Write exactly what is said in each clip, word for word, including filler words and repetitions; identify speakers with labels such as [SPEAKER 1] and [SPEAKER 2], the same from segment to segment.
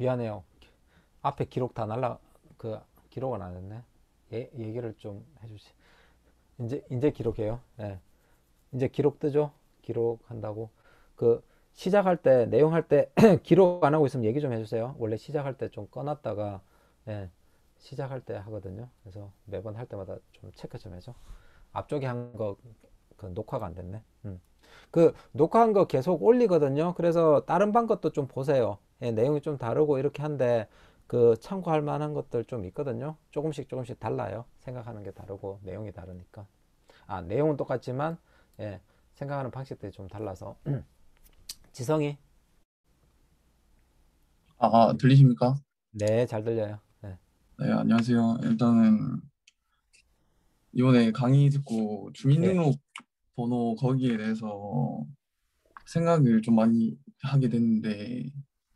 [SPEAKER 1] 미안해요. 앞에 기록 다 날라, 그, 기록은 안 했네. 예, 얘기를 좀 해주시. 이제, 이제 기록해요. 예. 이제 기록 뜨죠? 기록한다고. 그, 시작할 때, 내용 할 때, 기록 안 하고 있으면 얘기 좀 해주세요. 원래 시작할 때 좀 꺼놨다가, 예, 시작할 때 하거든요. 그래서 매번 할 때마다 좀 체크 좀 해줘. 앞쪽에 한 거, 그 녹화가 안 됐네. 음. 그 녹화한 거 계속 올리거든요. 그래서 다른 방 것도 좀 보세요. 예, 내용이 좀 다르고 이렇게 한데 그 참고할 만한 것들 좀 있거든요. 조금씩 조금씩 달라요. 생각하는 게 다르고 내용이 다르니까. 아, 내용은 똑같지만 예, 생각하는 방식들이 좀 달라서. 지성이.
[SPEAKER 2] 아, 아, 들리십니까?
[SPEAKER 1] 네, 잘 들려요. 네.
[SPEAKER 2] 네, 안녕하세요. 일단은 이번에 강의 듣고
[SPEAKER 1] 예.
[SPEAKER 2] 주민등록 번호 거기에 대해서 생각을 좀 많이 하게 됐는데,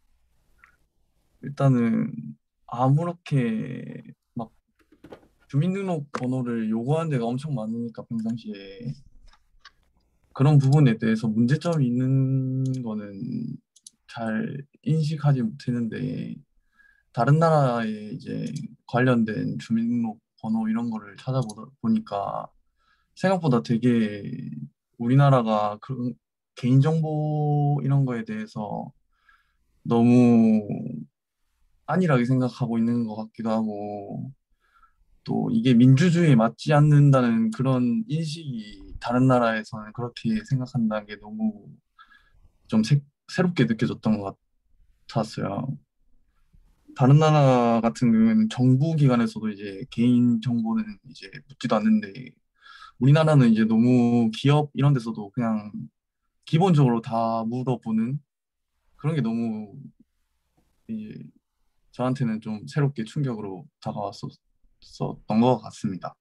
[SPEAKER 2] 일단은 아무렇게 막 주민등록 번호를 요구하는 데가 엄청 많으니까 평상시에 그런 부분에 대해서 문제점이 있는 거는 잘 인식하지 못했는데, 다른 나라의 이제 관련된 주민등록 번호 이런 거를 찾아보다 보니까 생각보다 되게 우리나라가 그 개인정보 이런 거에 대해서 너무 안일하게 생각하고 있는 것 같기도 하고, 또 이게 민주주의에 맞지 않는다는 그런 인식이 다른 나라에서는 그렇게 생각한다는 게 너무 좀 새, 새롭게 느껴졌던 것 같았어요. 다른 나라 같은 경우에는 정부 기관에서도 이제 개인 정보는 이제 묻지도 않는데, 우리나라는 이제 너무 기업 이런 데서도 그냥 기본적으로 다 물어보는 그런 게 너무 이제 저한테는 좀 새롭게 충격으로 다가왔었던 것 같습니다.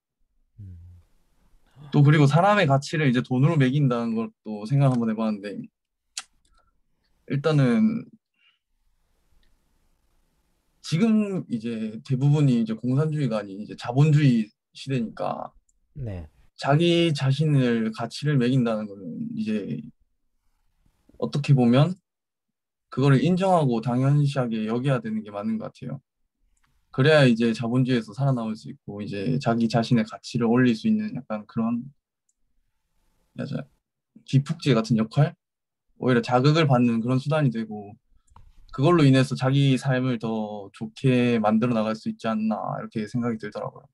[SPEAKER 2] 또 그리고 사람의 가치를 이제 돈으로 매긴다는 것도 생각 한번 해봤는데, 일단은 지금 이제 대부분이 이제 공산주의가 아닌 이제 자본주의 시대니까
[SPEAKER 1] 네.
[SPEAKER 2] 자기 자신을 가치를 매긴다는 거는 이제 어떻게 보면 그거를 인정하고 당연시하게 여겨야 되는 게 맞는 것 같아요. 그래야 이제 자본주의에서 살아남을 수 있고 이제 자기 자신의 가치를 올릴 수 있는 약간 그런 약간 기폭제 같은 역할? 오히려 자극을 받는 그런 수단이 되고 그걸로 인해서 자기 삶을 더 좋게 만들어 나갈 수 있지 않나 이렇게 생각이 들더라고요.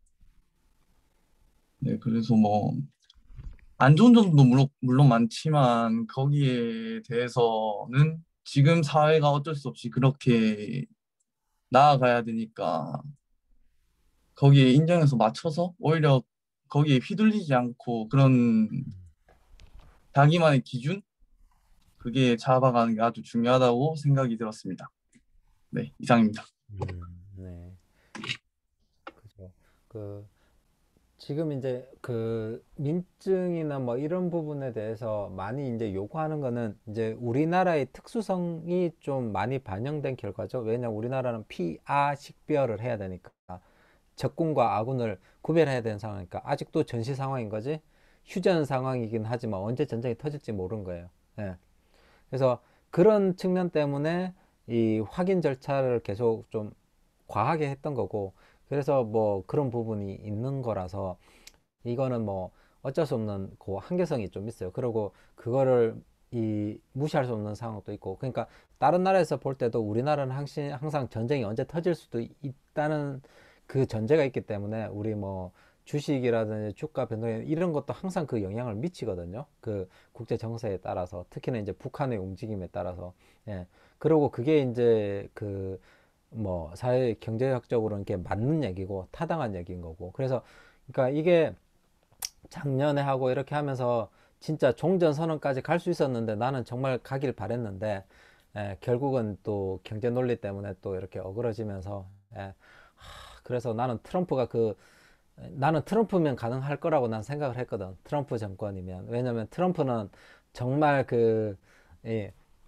[SPEAKER 2] 네, 그래서 뭐 안 좋은 점도 물론, 물론 많지만 거기에 대해서는 지금 사회가 어쩔 수 없이 그렇게 나아가야 되니까 거기에 인정해서 맞춰서 오히려 거기에 휘둘리지 않고 그런 자기만의 기준? 그게 잡아가는 게 아주 중요하다고 생각이 들었습니다. 네, 이상입니다.
[SPEAKER 1] 음, 네. 그죠. 그 지금 이제 그 민증이나 뭐 이런 부분에 대해서 많이 이제 요구하는 거는 이제 우리나라의 특수성이 좀 많이 반영된 결과죠. 왜냐 우리나라는 피아 식별을 해야 되니까 적군과 아군을 구별해야 되는 상황이니까 아직도 전시 상황인 거지. 휴전 상황이긴 하지만 언제 전쟁이 터질지 모르는 거예요. 예. 그래서 그런 측면 때문에 이 확인 절차를 계속 좀 과하게 했던 거고 그래서 뭐 그런 부분이 있는 거라서 이거는 뭐 어쩔 수 없는 그 한계성이 좀 있어요. 그리고 그거를 이 무시할 수 없는 상황도 있고 그러니까 다른 나라에서 볼 때도 우리나라는 항상, 항상 전쟁이 언제 터질 수도 있다는 그 전제가 있기 때문에 우리 뭐 주식이라든지 주가 변동에 이런 것도 항상 그 영향을 미치거든요. 그 국제 정세에 따라서 특히나 이제 북한의 움직임에 따라서 예. 그리고 그게 이제 그 뭐 사회 경제학적으로는 이게 맞는 얘기고 타당한 얘기인 거고 그래서 그러니까 이게 작년에 하고 이렇게 하면서 진짜 종전선언까지 갈 수 있었는데 나는 정말 가길 바랬는데 에, 결국은 또 경제 논리 때문에 또 이렇게 어그러지면서 에, 하, 그래서 나는 트럼프가 그 나는 트럼프면 가능할 거라고 난 생각을 했거든. 트럼프 정권이면 왜냐면 트럼프는 정말 그, 이,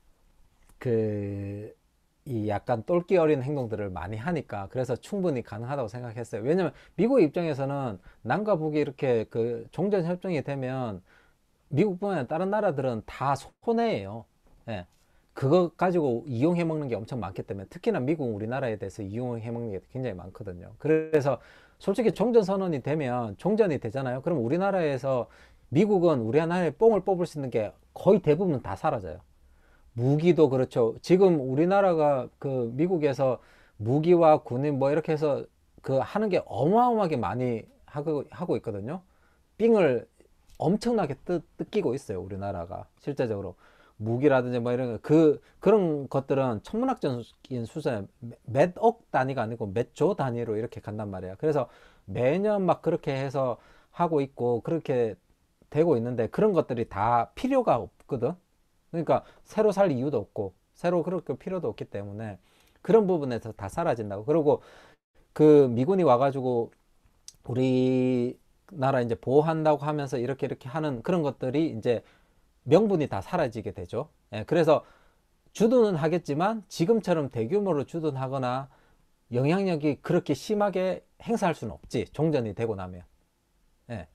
[SPEAKER 1] 그, 이 약간 똘끼 어린 행동들을 많이 하니까 그래서 충분히 가능하다고 생각했어요. 왜냐면 미국 입장에서는 남과 북이 이렇게 그 종전 협정이 되면 미국뿐만 아니라 다른 나라들은 다 손해예요. 예. 그거 가지고 이용해 먹는 게 엄청 많기 때문에 특히나 미국 우리나라에 대해서 이용해 먹는 게 굉장히 많거든요. 그래서 솔직히 종전 선언이 되면 종전이 되잖아요. 그럼 우리나라에서 미국은 우리나라에 뽕을 뽑을 수 있는 게 거의 대부분 다 사라져요. 무기도 그렇죠. 지금 우리나라가 그 미국에서 무기와 군인 뭐 이렇게 해서 그 하는 게 어마어마하게 많이 하고, 하고 있거든요. 삥을 엄청나게 뜯, 뜯기고 있어요. 우리나라가 실제적으로 무기라든지 뭐 이런 그 그런 것들은 천문학적인 수준의 몇 억 단위가 아니고 몇 조 단위로 이렇게 간단 말이에요. 그래서 매년 막 그렇게 해서 하고 있고 그렇게 되고 있는데 그런 것들이 다 필요가 없거든. 그러니까 새로 살 이유도 없고 새로 그렇게 필요도 없기 때문에 그런 부분에서 다 사라진다고. 그리고 그 미군이 와가지고 우리나라 이제 보호한다고 하면서 이렇게 이렇게 하는 그런 것들이 이제 명분이 다 사라지게 되죠. 예, 그래서 주둔은 하겠지만 지금처럼 대규모로 주둔하거나 영향력이 그렇게 심하게 행사할 수는 없지. 종전이 되고 나면. 예,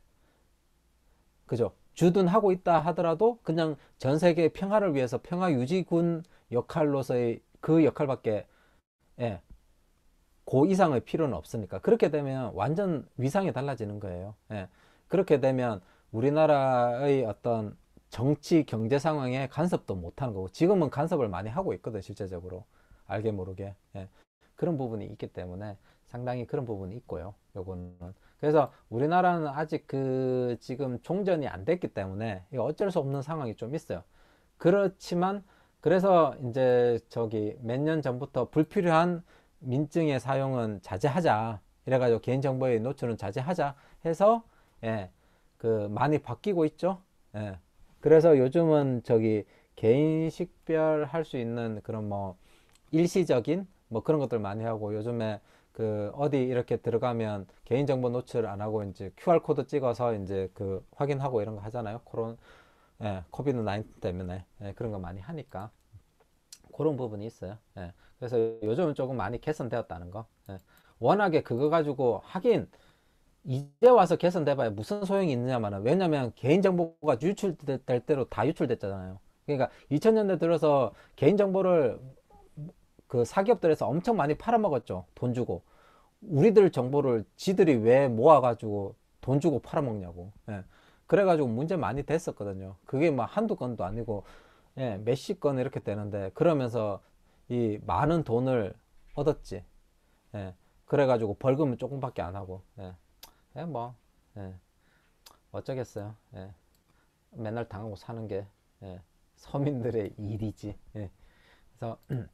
[SPEAKER 1] 그죠. 주둔하고 있다 하더라도 그냥 전 세계 평화를 위해서 평화 유지군 역할로서의 그 역할밖에 예, 그 이상의 필요는 없으니까. 그렇게 되면 완전 위상이 달라지는 거예요. 예. 그렇게 되면 우리나라의 어떤 정치 경제 상황에 간섭도 못하는 거고 지금은 간섭을 많이 하고 있거든 실제적으로 알게 모르게. 예. 그런 부분이 있기 때문에 상당히 그런 부분이 있고요. 요거는 그래서 우리나라는 아직 그 지금 종전이 안 됐기 때문에 어쩔 수 없는 상황이 좀 있어요. 그렇지만 그래서 이제 저기 몇 년 전부터 불필요한 민증의 사용은 자제하자. 이래가지고 개인정보의 노출은 자제하자 해서 예, 그 많이 바뀌고 있죠. 예. 그래서 요즘은 저기 개인 식별할 수 있는 그런 뭐 일시적인 뭐 그런 것들 많이 하고 요즘에 그 어디 이렇게 들어가면 개인정보 노출 안 하고 이제 큐알 코드 찍어서 이제 그 확인하고 이런 거 하잖아요. 코론 예, 코비드 나인틴 때문에 예, 그런 거 많이 하니까 그런 부분이 있어요. 예. 그래서 요즘은 조금 많이 개선되었다는 거. 예. 워낙에 그거 가지고 하긴 이제 와서 개선돼봐야 무슨 소용이 있느냐마는 왜냐면 개인정보가 유출될 대로 다 유출됐잖아요. 그러니까 이천 년대 들어서 개인정보를 그 사기업들에서 엄청 많이 팔아먹었죠. 돈 주고. 우리들 정보를 지들이 왜 모아가지고 돈 주고 팔아먹냐고. 예. 그래가지고 문제 많이 됐었거든요. 그게 막 한두 건도 아니고 예, 몇십 건 이렇게 되는데 그러면서 이 많은 돈을 얻었지. 예. 그래가지고 벌금은 조금밖에 안 하고. 예. 예, 뭐 예. 어쩌겠어요. 예. 맨날 당하고 사는 게 예. 서민들의 일이지. 예. 그래서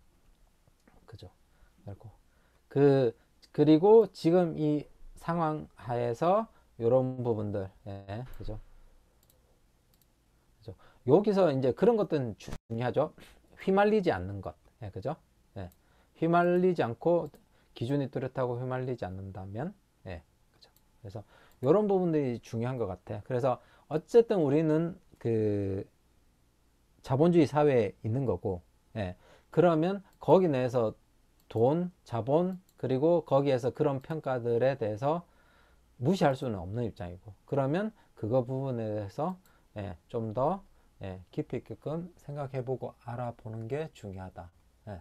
[SPEAKER 1] 그죠. 그리고 그 그리고 지금 이 상황 하에서 이런 부분들 예. 그죠. 그죠. 여기서 이제 그런 것들은 중요하죠. 휘말리지 않는 것. 예, 그죠? 예. 휘말리지 않고 기준이 뚜렷하고 휘말리지 않는다면 예. 그죠. 그래서 이런 부분들이 중요한 것 같아. 그래서 어쨌든 우리는 그 자본주의 사회에 있는 거고 예. 그러면 거기 내에서 돈, 자본 그리고 거기에서 그런 평가들에 대해서 무시할 수는 없는 입장이고 그러면 그거 부분에 대해서 예, 좀더 예, 깊이 있게끔 생각해보고 알아보는 게 중요하다. 예.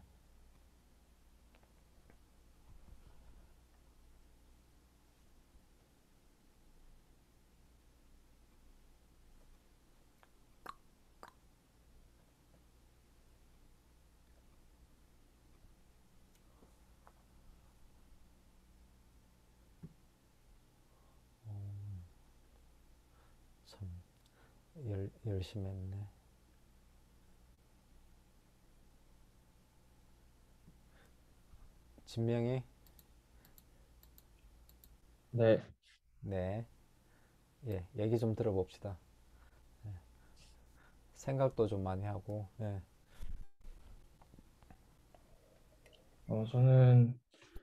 [SPEAKER 1] 참 열, 열심히 했네. 진명이
[SPEAKER 2] 네.
[SPEAKER 1] 네, 예, 얘기 좀 들어봅시다. 생각도 좀 많이 하고 예.
[SPEAKER 2] 어, 저는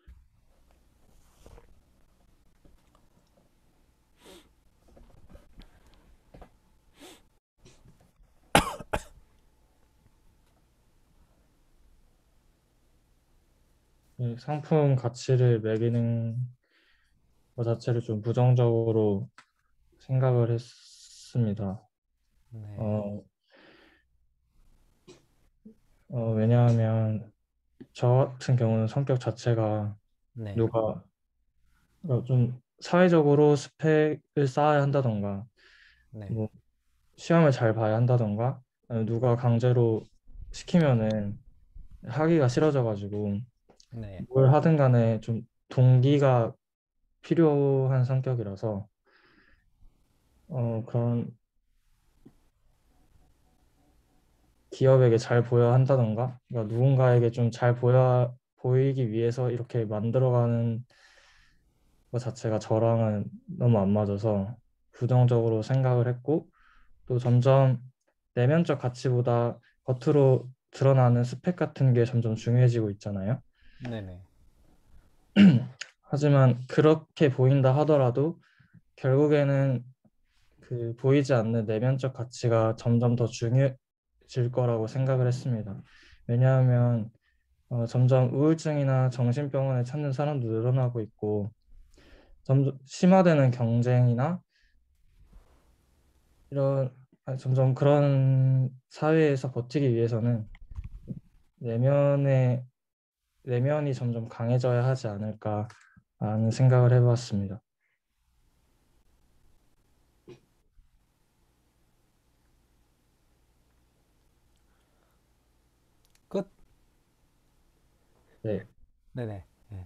[SPEAKER 2] 이 상품 가치를 매기는 것 자체를 좀 부정적으로 생각을 했습니다.
[SPEAKER 1] 네,
[SPEAKER 2] 어,
[SPEAKER 3] 어, 왜냐하면 저 같은 경우는 성격 자체가
[SPEAKER 1] 네,
[SPEAKER 3] 누가 그러니까 좀 사회적으로 스펙을 쌓아야 한다던가
[SPEAKER 1] 네,
[SPEAKER 3] 뭐 시험을 잘 봐야 한다던가 아니면 누가 강제로 시키면은 하기가 싫어져가지고
[SPEAKER 1] 네.
[SPEAKER 3] 뭘 하든 간에 좀 동기가 필요한 성격이라서 어, 그런 기업에게 잘 보여야 한다던가 그러니까 누군가에게 좀 잘 보여 보이기 위해서 이렇게 만들어가는 것 자체가 저랑은 너무 안 맞아서 부정적으로 생각을 했고 또 점점 내면적 가치보다 겉으로 드러나는 스펙 같은 게 점점 중요해지고 있잖아요.
[SPEAKER 1] 네네.
[SPEAKER 3] 하지만 그렇게 보인다 하더라도 결국에는 그 보이지 않는 내면적 가치가 점점 더 중요해질 거라고 생각을 했습니다. 왜냐하면 어, 점점 우울증이나 정신병원에 찾는 사람도 늘어나고 있고 점점 심화되는 경쟁이나 이런 아니, 점점 그런 사회에서 버티기 위해서는 내면의 내면이 점점 강해져야 하지 않을까라는 생각을 해봤습니다.
[SPEAKER 1] 끝?
[SPEAKER 3] 네.
[SPEAKER 1] 네네. 네.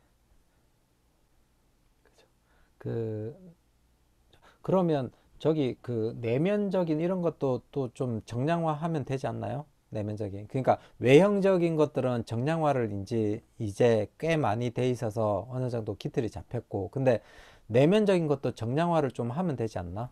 [SPEAKER 1] 그, 그러면 저기 그 내면적인 이런 것도 또 좀 정량화하면 되지 않나요? 내면적인. 그러니까 외형적인 것들은 정량화를 이제 이제 꽤 많이 돼 있어서 어느 정도 기틀이 잡혔고, 근데 내면적인 것도 정량화를 좀 하면 되지 않나?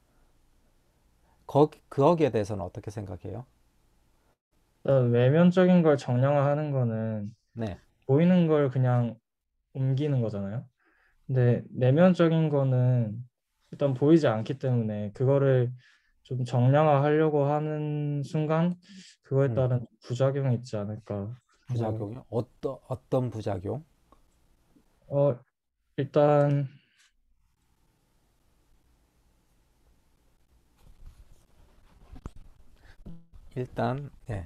[SPEAKER 1] 거, 거기에 대해서는 어떻게 생각해요?
[SPEAKER 3] 일단 외면적인 걸 정량화하는 거는
[SPEAKER 1] 네.
[SPEAKER 3] 보이는 걸 그냥 옮기는 거잖아요. 근데 내면적인 거는 일단 보이지 않기 때문에 그거를 좀 정량화하려고 하는 순간 그거에
[SPEAKER 1] 음,
[SPEAKER 3] 따른 부작용이 있지 않을까 생각을.
[SPEAKER 1] 부작용이요? 어떤, 어떤 부작용?
[SPEAKER 3] 어, 일단
[SPEAKER 1] 일단, 예.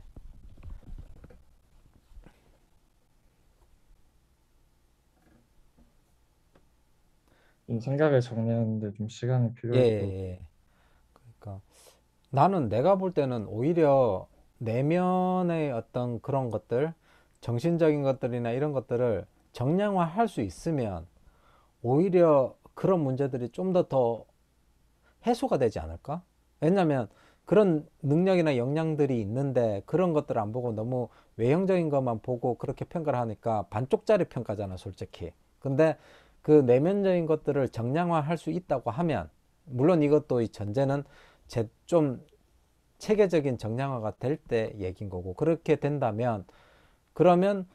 [SPEAKER 3] 좀 생각을 정리하는데 좀 시간이
[SPEAKER 1] 예,
[SPEAKER 3] 필요할 것
[SPEAKER 1] 예, 예. 그러니까 나는 내가 볼 때는 오히려 내면의 어떤 그런 것들, 정신적인 것들이나 이런 것들을 정량화할 수 있으면 오히려 그런 문제들이 좀 더 더 해소가 되지 않을까? 왜냐면 그런 능력이나 역량들이 있는데 그런 것들을 안 보고 너무 외형적인 것만 보고 그렇게 평가를 하니까 반쪽짜리 평가잖아, 솔직히. 근데 그 내면적인 것들을 정량화할 수 있다고 하면, 물론 이것도 이 전제는 제 좀 체계적인 정량화가 될 때 얘긴 거고, 그렇게 된다면 그러면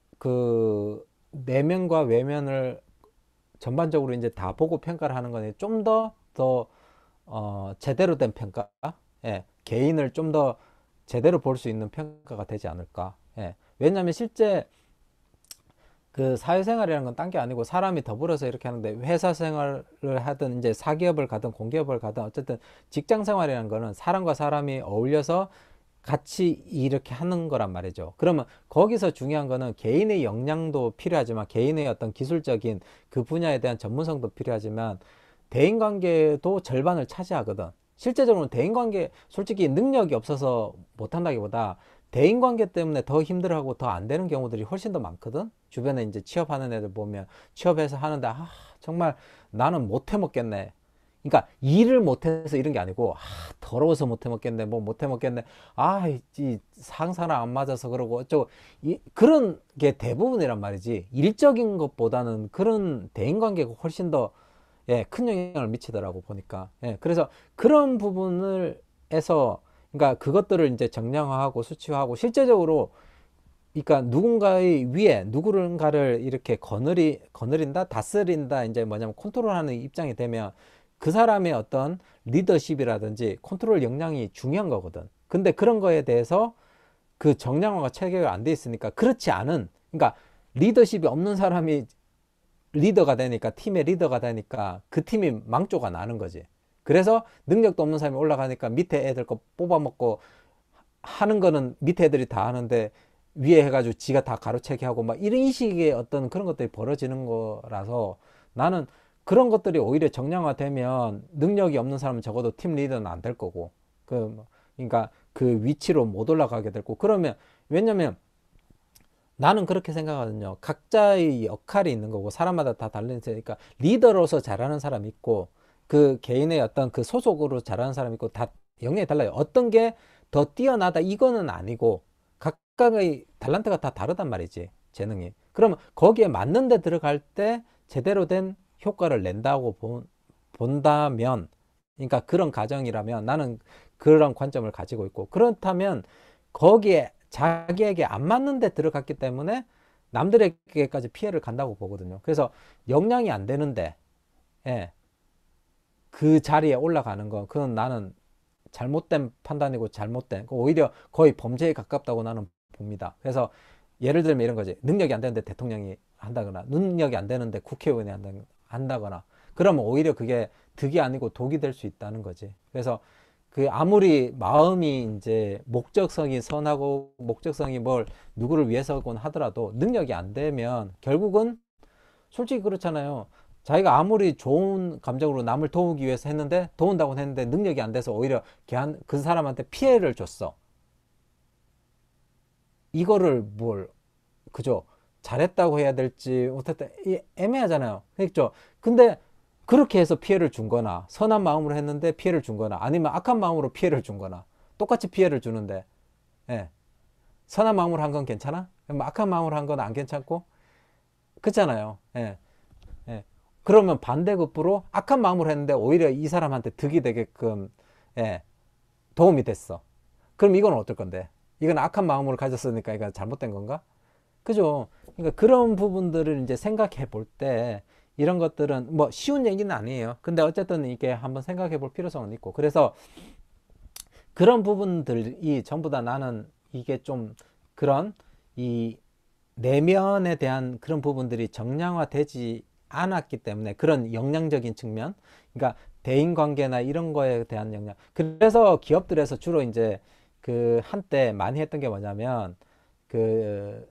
[SPEAKER 1] 그 내면과 외면을 전반적으로 이제 다 보고 평가를 하는 거니 좀 더 더 어, 제대로 된 평가, 예, 개인을 좀 더 제대로 볼 수 있는 평가가 되지 않을까. 예. 왜냐하면 실제 그 사회생활이라는 건 딴 게 아니고 사람이 더불어서 이렇게 하는데, 회사 생활을 하든 이제 사기업을 가든 공기업을 가든 어쨌든 직장 생활이라는 거는 사람과 사람이 어울려서 같이 이렇게 하는 거란 말이죠. 그러면 거기서 중요한 거는 개인의 역량도 필요하지만 개인의 어떤 기술적인 그 분야에 대한 전문성도 필요하지만 대인관계도 절반을 차지하거든. 실제적으로는 대인관계 솔직히 능력이 없어서 못한다기보다 대인관계 때문에 더 힘들어하고 더 안 되는 경우들이 훨씬 더 많거든. 주변에 이제 취업하는 애들 보면 취업해서 하는데 아 정말 나는 못해 먹겠네. 그러니까 일을 못해서 이런 게 아니고 아, 더러워서 못해 먹겠네, 뭐 못해 먹겠네, 아, 이 상사랑 안 맞아서 그러고 어쩌고, 이, 그런 게 대부분이란 말이지. 일적인 것보다는 그런 대인관계가 훨씬 더 예, 큰 영향을 미치더라고 보니까. 예, 그래서 그런 부분을 해서 그러니까 그것들을 이제 정량화하고 수치화하고 실제적으로 그러니까 누군가의 위에 누군가를 이렇게 거느리 거느린다, 다스린다, 이제 뭐냐면 컨트롤하는 입장이 되면 그 사람의 어떤 리더십이라든지 컨트롤 역량이 중요한 거거든. 근데 그런 거에 대해서 그 정량화가 체계가 안 돼 있으니까 그렇지 않은, 그러니까 리더십이 없는 사람이 리더가 되니까, 팀의 리더가 되니까 그 팀이 망조가 나는 거지. 그래서 능력도 없는 사람이 올라가니까 밑에 애들 거 뽑아먹고 하는 거는 밑에 애들이 다 하는데 위에 해가지고 지가 다 가로채기 하고 막 이런 식의 어떤 그런 것들이 벌어지는 거라서 나는 그런 것들이 오히려 정량화되면 능력이 없는 사람은 적어도 팀 리더는 안 될 거고 그 뭐, 그러니까 그 위치로 못 올라가게 되고 그러면 왜냐면 나는 그렇게 생각하거든요. 각자의 역할이 있는 거고 사람마다 다 다르니까 리더로서 잘하는 사람이 있고 그 개인의 어떤 그 소속으로 잘하는 사람이 있고 다 영역이 달라요. 어떤 게 더 뛰어나다 이거는 아니고 각각의 탤런트가 다 다르단 말이지. 재능이. 그러면 거기에 맞는 데 들어갈 때 제대로 된 효과를 낸다고 본, 본다면 그러니까 그런 가정이라면 나는 그런 관점을 가지고 있고 그렇다면 거기에 자기에게 안 맞는 데 들어갔기 때문에 남들에게까지 피해를 간다고 보거든요. 그래서 역량이 안 되는데 예, 그 자리에 올라가는 건 그건 나는 잘못된 판단이고 잘못된 오히려 거의 범죄에 가깝다고 나는 봅니다. 그래서 예를 들면 이런 거지. 능력이 안 되는데 대통령이 한다거나 능력이 안 되는데 국회의원이 한다거나 그러면 오히려 그게 득이 아니고 독이 될 수 있다는 거지. 그래서 그 아무리 마음이 이제 목적성이 선하고 목적성이 뭘 누구를 위해서건 하더라도 능력이 안 되면 결국은 솔직히 그렇잖아요. 자기가 아무리 좋은 감정으로 남을 도우기 위해서 했는데 도운다고 했는데 능력이 안 돼서 오히려 걔한, 그 사람한테 피해를 줬어. 이거를 뭘 그죠? 잘했다고 해야 될지 어쨌든 애매하잖아요. 그렇죠? 근데 그렇게 해서 피해를 준 거나 선한 마음으로 했는데 피해를 준 거나 아니면 악한 마음으로 피해를 준 거나 똑같이 피해를 주는데 예. 선한 마음으로 한 건 괜찮아? 악한 마음으로 한 건 안 괜찮고 그렇잖아요. 예. 예. 그러면 반대급부로 악한 마음으로 했는데 오히려 이 사람한테 득이 되게끔 예, 도움이 됐어. 그럼 이건 어떨 건데? 이건 악한 마음으로 가졌으니까 이거 잘못된 건가? 그죠? 그러니까 그런 부분들을 이제 생각해 볼 때 이런 것들은 뭐 쉬운 얘기는 아니에요. 근데 어쨌든 이게 한번 생각해 볼 필요성은 있고. 그래서 그런 부분들이 전부 다 나는 이게 좀 그런 이 내면에 대한 그런 부분들이 정량화되지 않았기 때문에 그런 역량적인 측면, 그러니까 대인 관계나 이런 거에 대한 역량. 그래서 기업들에서 주로 이제 그 한때 많이 했던 게 뭐냐면 그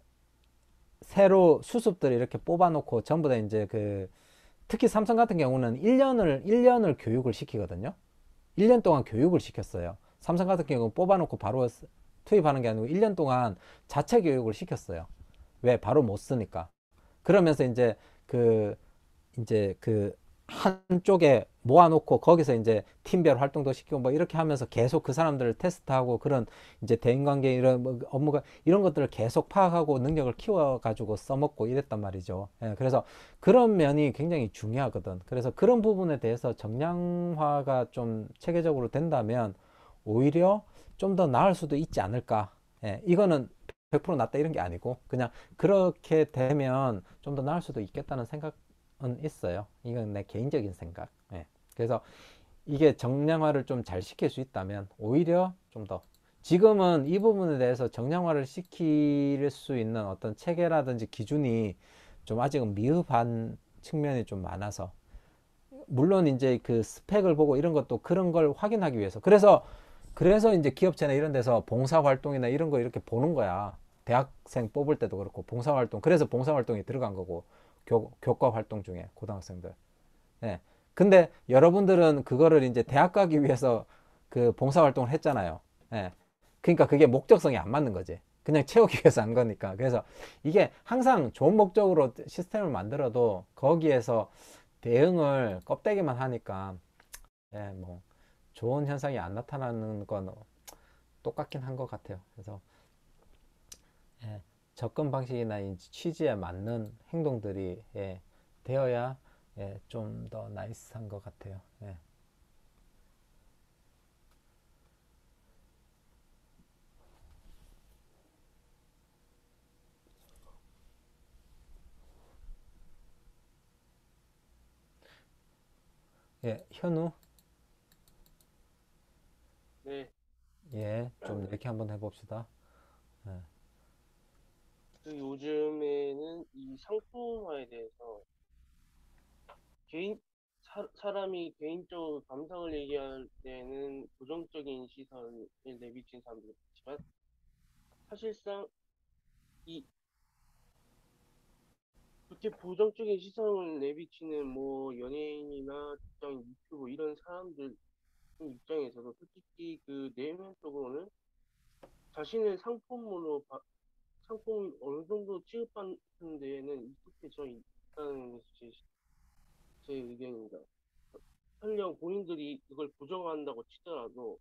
[SPEAKER 1] 새로 수습들을 이렇게 뽑아놓고 전부 다 이제 그 특히 삼성 같은 경우는 일 년을 일 년을 교육을 시키거든요. 일 년 동안 교육을 시켰어요. 삼성 같은 경우는 뽑아놓고 바로 투입하는 게 아니고 일 년 동안 자체 교육을 시켰어요. 왜? 바로 못 쓰니까. 그러면서 이제 그 이제 그 한쪽에 모아놓고 거기서 이제 팀별 활동도 시키고 뭐 이렇게 하면서 계속 그 사람들을 테스트하고 그런 이제 대인관계 이런 뭐 업무가 이런 것들을 계속 파악하고 능력을 키워가지고 써먹고 이랬단 말이죠. 예, 그래서 그런 면이 굉장히 중요하거든. 그래서 그런 부분에 대해서 정량화가 좀 체계적으로 된다면 오히려 좀 더 나을 수도 있지 않을까. 예, 이거는 백 퍼센트 낫다 이런 게 아니고 그냥 그렇게 되면 좀 더 나을 수도 있겠다는 생각 있어요. 이건 내 개인적인 생각. 예. 그래서 이게 정량화를 좀 잘 시킬 수 있다면 오히려 좀 더 지금은 이 부분에 대해서 정량화를 시킬 수 있는 어떤 체계라든지 기준이 좀 아직은 미흡한 측면이 좀 많아서 물론 이제 그 스펙을 보고 이런 것도 그런 걸 확인하기 위해서 그래서 그래서 이제 기업체나 이런 데서 봉사활동이나 이런 거 이렇게 보는 거야. 대학생 뽑을 때도 그렇고 봉사활동 그래서 봉사활동이 들어간 거고 교, 교과 활동 중에 고등학생들. 예. 근데 여러분들은 그거를 이제 대학 가기 위해서 그 봉사활동을 했잖아요. 예. 그러니까 그게 목적성이 안 맞는 거지. 그냥 채우기 위해서 한 거니까. 그래서 이게 항상 좋은 목적으로 시스템을 만들어도 거기에서 대응을 껍데기만 하니까 예, 뭐 좋은 현상이 안 나타나는 건 똑같긴 한 것 같아요. 그래서 예, 접근 방식이나 취지에 맞는 행동들이 예, 되어야 예, 좀 더 나이스한 것 같아요. 예. 예, 현우,
[SPEAKER 4] 네,
[SPEAKER 1] 예, 좀 이렇게 한번 해봅시다. 예,
[SPEAKER 4] 그 요즘에는 이 상품화에 대해서 개인, 사, 사람이 개인적으로 감상을 얘기할 때는 부정적인 시선을 내비친 사람들이 있지만 사실상 이 그렇게 부정적인 시선을 내비치는 뭐 연예인이나 직장인, 유튜브 이런 사람들 입장에서도 솔직히 그 내면적으로는 자신을 상품으로 바- 상품 어느 정도 취급하는 데에는 익숙해져 있다는 것이 제, 제 의견입니다. 설령 본인들이 그걸 부정한다고 치더라도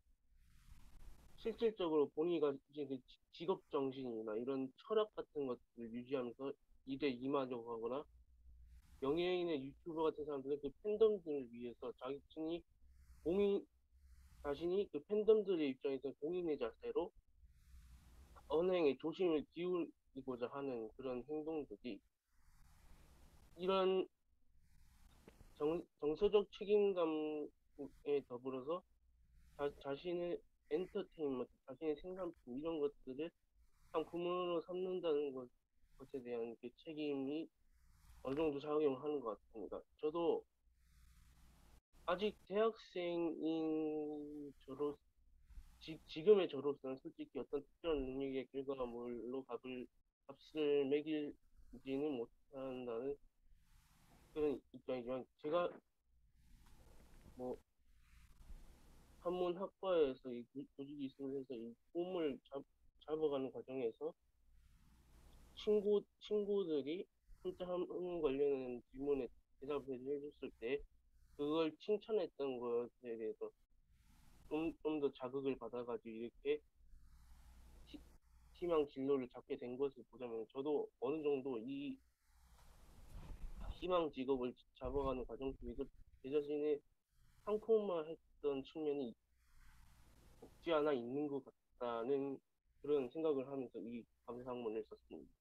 [SPEAKER 4] 실질적으로 본인이 가진 그 지- 직업 정신이나 이런 철학 같은 것들을 유지하면서 일에 임하려고 하거나 연예인의 유튜버 같은 사람들은 그 팬덤들을 위해서 자신이 공인 자신이 그 팬덤들의 입장에서 공인의 자세로 언행에 조심을 기울이고자 하는 그런 행동들이 이런 정, 정서적 책임감에 더불어서 자, 자신의 엔터테인먼트, 자신의 생산품 이런 것들을 상품으로 삼는다는 것, 것에 대한 그 책임이 어느 정도 작용하는 것 같습니다. 저도 아직 대학생인 저로 지, 지금의 저로서는 솔직히 어떤 특별한 능력의 결과물로 값을 값을 매기지는 못한다는 그런 입장이지만 제가 뭐 한문학과에서 이 교- 교직이 있으면서 이 꿈을 잡, 잡아가는 과정에서 친구 친구들이 혼자하는 관련된 질문에 대답을 해줬을 때 그걸 칭찬했던 것에 대해서 좀 좀 더 자극을 받아가지고 이렇게 희- 희망 진로를 잡게 된 것을 보자면 저도 어느 정도 이 희망 직업을 잡아가는 과정 속에서 제 자신의 상품화했던 측면이 없지 않아 있는 것 같다는 그런 생각을 하면서 이 감상문을 썼습니다.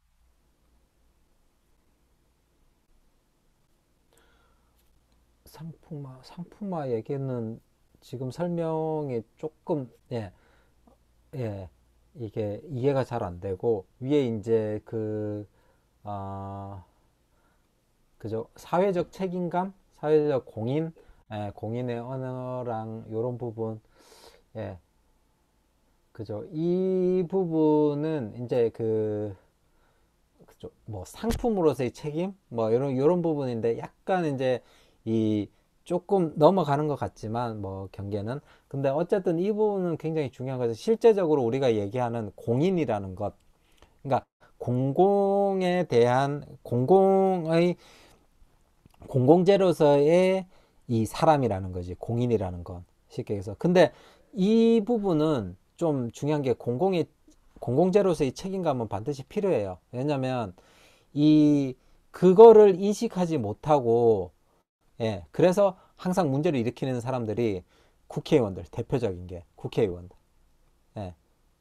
[SPEAKER 1] 상품화, 상품화 얘기는 지금 설명이 조금, 예, 예, 이게 이해가 잘 안 되고, 위에 이제 그, 아, 그죠. 사회적 책임감, 사회적 공인, 예, 공인의 언어랑 요런 부분, 예, 그죠. 이 부분은 이제 그, 그죠. 뭐 상품으로서의 책임, 뭐 이런 요런 부분인데 약간 이제 이 조금 넘어가는 것 같지만 뭐 경계는 근데 어쨌든 이 부분은 굉장히 중요한 거죠. 실제적으로 우리가 얘기하는 공인이라는 것, 그러니까 공공에 대한 공공의 공공재로서의 이 사람이라는 거지. 공인이라는 건. 쉽게 해서. 근데 이 부분은 좀 중요한 게 공공의, 공공재로서의 책임감은 반드시 필요해요. 왜냐면 이, 그거를 인식하지 못하고, 예, 그래서 항상 문제를 일으키는 사람들이 국회의원들, 대표적인 게 국회의원들. 예.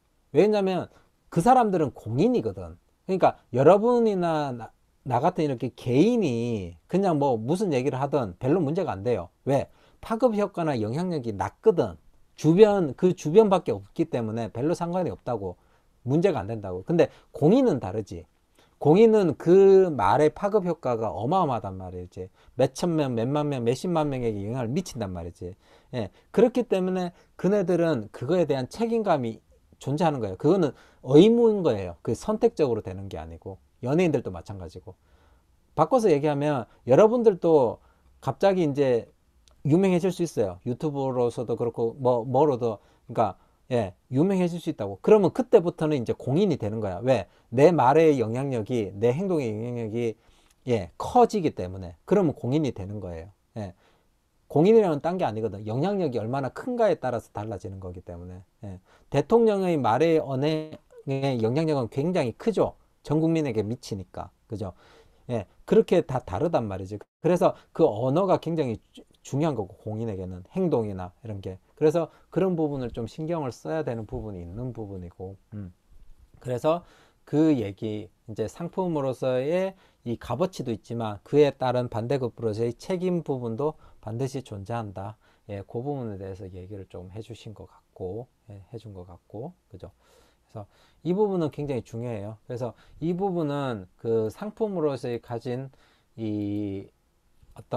[SPEAKER 1] 왜냐면 그 사람들은 공인이거든. 그러니까 여러분이나 나, 나 같은 이렇게 개인이 그냥 뭐 무슨 얘기를 하든 별로 문제가 안 돼요. 왜? 파급 효과나 영향력이 낮거든. 주변, 그 주변밖에 없기 때문에 별로 상관이 없다고. 문제가 안 된다고. 근데 공인은 다르지. 공인은 그 말의 파급 효과가 어마어마하단 말이지. 몇천 명, 몇만 명, 몇십만 명에게 영향을 미친단 말이지. 예. 그렇기 때문에 그네들은 그거에 대한 책임감이 존재하는 거예요. 그거는 의무인 거예요. 그 선택적으로 되는 게 아니고. 연예인들도 마찬가지고. 바꿔서 얘기하면 여러분들도 갑자기 이제 유명해질 수 있어요. 유튜브로서도 그렇고 뭐 뭐로도 그러니까 예, 유명해질 수 있다고. 그러면 그때부터는 이제 공인이 되는 거야. 왜? 내 말의 영향력이 내 행동의 영향력이 예, 커지기 때문에. 그러면 공인이 되는 거예요. 예. 공인이라는 딴 게 아니거든. 영향력이 얼마나 큰가에 따라서 달라지는 거기 때문에. 예. 대통령의 말의 언행의 영향력은 굉장히 크죠. 전 국민에게 미치니까. 그죠? 예, 그렇게 다 다르단 말이지. 그래서 그 언어가 굉장히 주- 중요한 거고, 공인에게는 행동이나 이런 게. 그래서 그런 부분을 좀 신경을 써야 되는 부분이 있는 부분이고, 음. 그래서 그 얘기, 이제 상품으로서의 이 값어치도 있지만 그에 따른 반대급부로서의 책임 부분도 반드시 존재한다. 예, 그 부분에 대해서 얘기를 좀 해주신 것 같고, 예, 해준 것 같고, 그죠? 그래서 이 부분은 굉장히 중요해요. 그래서 이 부분은 그 상품으로서의 가진 이 어떤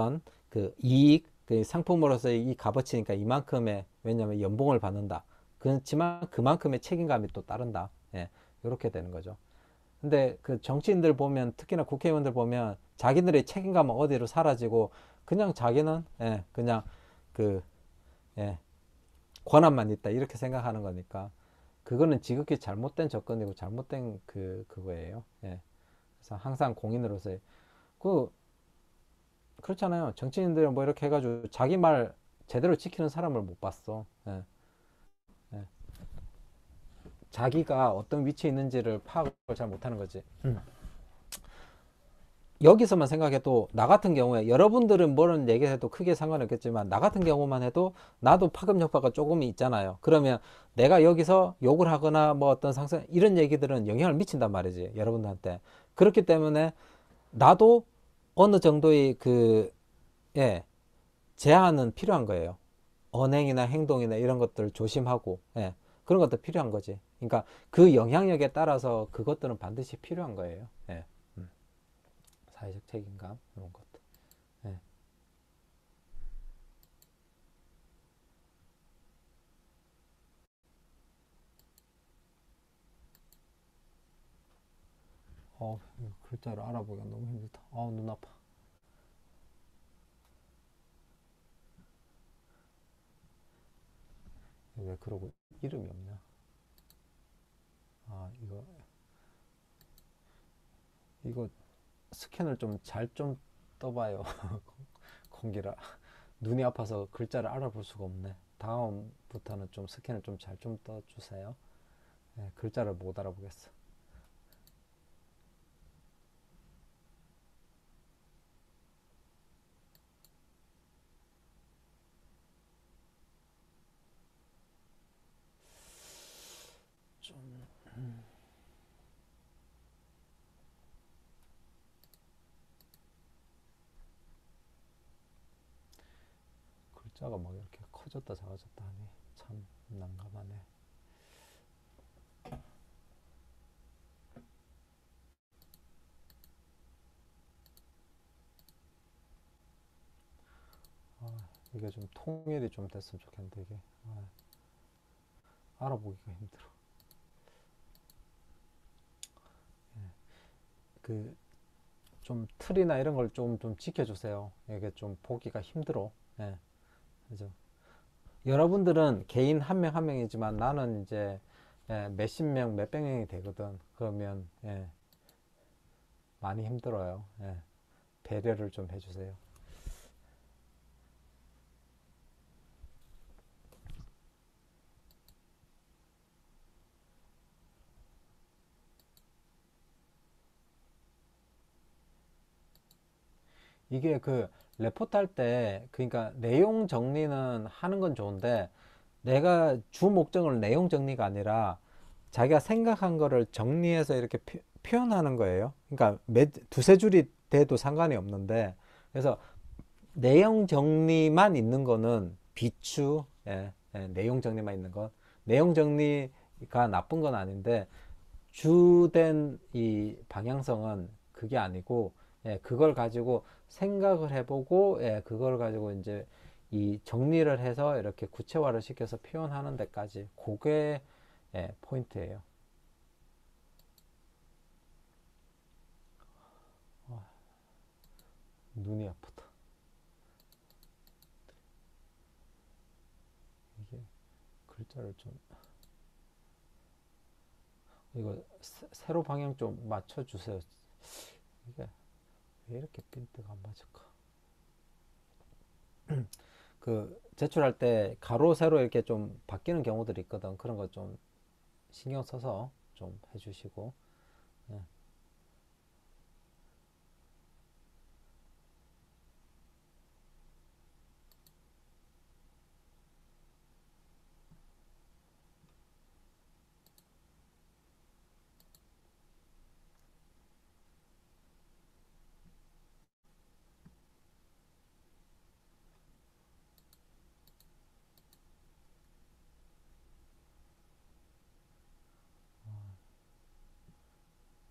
[SPEAKER 1] 그 이익, 그 상품으로서의 이 값어치니까 이만큼의, 왜냐면 연봉을 받는다. 그렇지만 그만큼의 책임감이 또 따른다. 예, 이렇게 되는 거죠. 근데 그 정치인들 보면, 특히나 국회의원들 보면 자기들의 책임감은 어디로 사라지고 그냥 자기는 예, 그냥 그 예, 권한만 있다 이렇게 생각하는 거니까 그거는 지극히 잘못된 접근이고 잘못된 그 그거예요. 예. 그래서 항상 공인으로서 그 그렇잖아요. 정치인들은 뭐 이렇게 해가지고 자기 말 제대로 지키는 사람을 못 봤어. 예. 예. 자기가 어떤 위치에 있는지를 파악을 잘 못하는 거지. 음. 여기서만 생각해도 나 같은 경우에 여러분들은 뭐는 얘기해도 크게 상관없겠지만 나 같은 경우만 해도 나도 파급 효과가 조금 있잖아요. 그러면 내가 여기서 욕을 하거나 뭐 어떤 상승 이런 얘기들은 영향을 미친단 말이지 여러분들한테. 그렇기 때문에 나도 어느 정도의 그 예, 제한은 필요한 거예요. 언행이나 행동이나 이런 것들 조심하고 예, 그런 것도 필요한 거지. 그러니까 그 영향력에 따라서 그것들은 반드시 필요한 거예요. 예. 음. 사회적 책임감 이런 것들. 예. 어, 이거 글자를 알아보기가 너무 힘들다. 어, 눈 아파. 왜 그러고 이름이 없냐? 아, 이거 이거 스캔을 좀 잘 좀 떠봐요. 공기라 눈이 아파서 글자를 알아볼 수가 없네. 다음부터는 좀 스캔을 좀 잘 좀 떠주세요. 예, 글자를 못 알아보겠어. 좀 글자가 막 이렇게 커졌다 작아졌다 하니 참 난감하네. 아, 이게 좀 통일이 좀 됐으면 좋겠는데 이게 아, 알아보기가 힘들어. 그 좀 틀이나 이런 걸 좀 좀 지켜주세요. 이게 좀 보기가 힘들어. 예, 그죠? 여러분들은 개인 한 명 한 명이지만 나는 이제 예, 몇십 명, 몇백 명이 되거든. 그러면 예, 많이 힘들어요. 예, 배려를 좀 해주세요. 이게 그 레포트 할 때 그러니까 내용 정리는 하는 건 좋은데 내가 주 목적은 내용 정리가 아니라 자기가 생각한 거를 정리해서 이렇게 표, 표현하는 거예요. 그러니까 몇, 두세 줄이 돼도 상관이 없는데 그래서 내용 정리만 있는 거는 비추, 예, 예, 내용 정리만 있는 건 내용 정리가 나쁜 건 아닌데 주된 이 방향성은 그게 아니고 예, 그걸 가지고 생각을 해보고 예, 그걸 가지고 이제 이 정리를 해서 이렇게 구체화를 시켜서 표현하는 데까지 그게 예, 포인트예요. 아, 눈이 아프다. 이게 글자를 좀 이거 세, 세로 방향 좀 맞춰주세요. 이게 왜 이렇게 핀트가 안 맞을까? 그 제출할 때 가로 세로 이렇게 좀 바뀌는 경우들이 있거든. 그런 거 좀 신경 써서 좀 해주시고 예.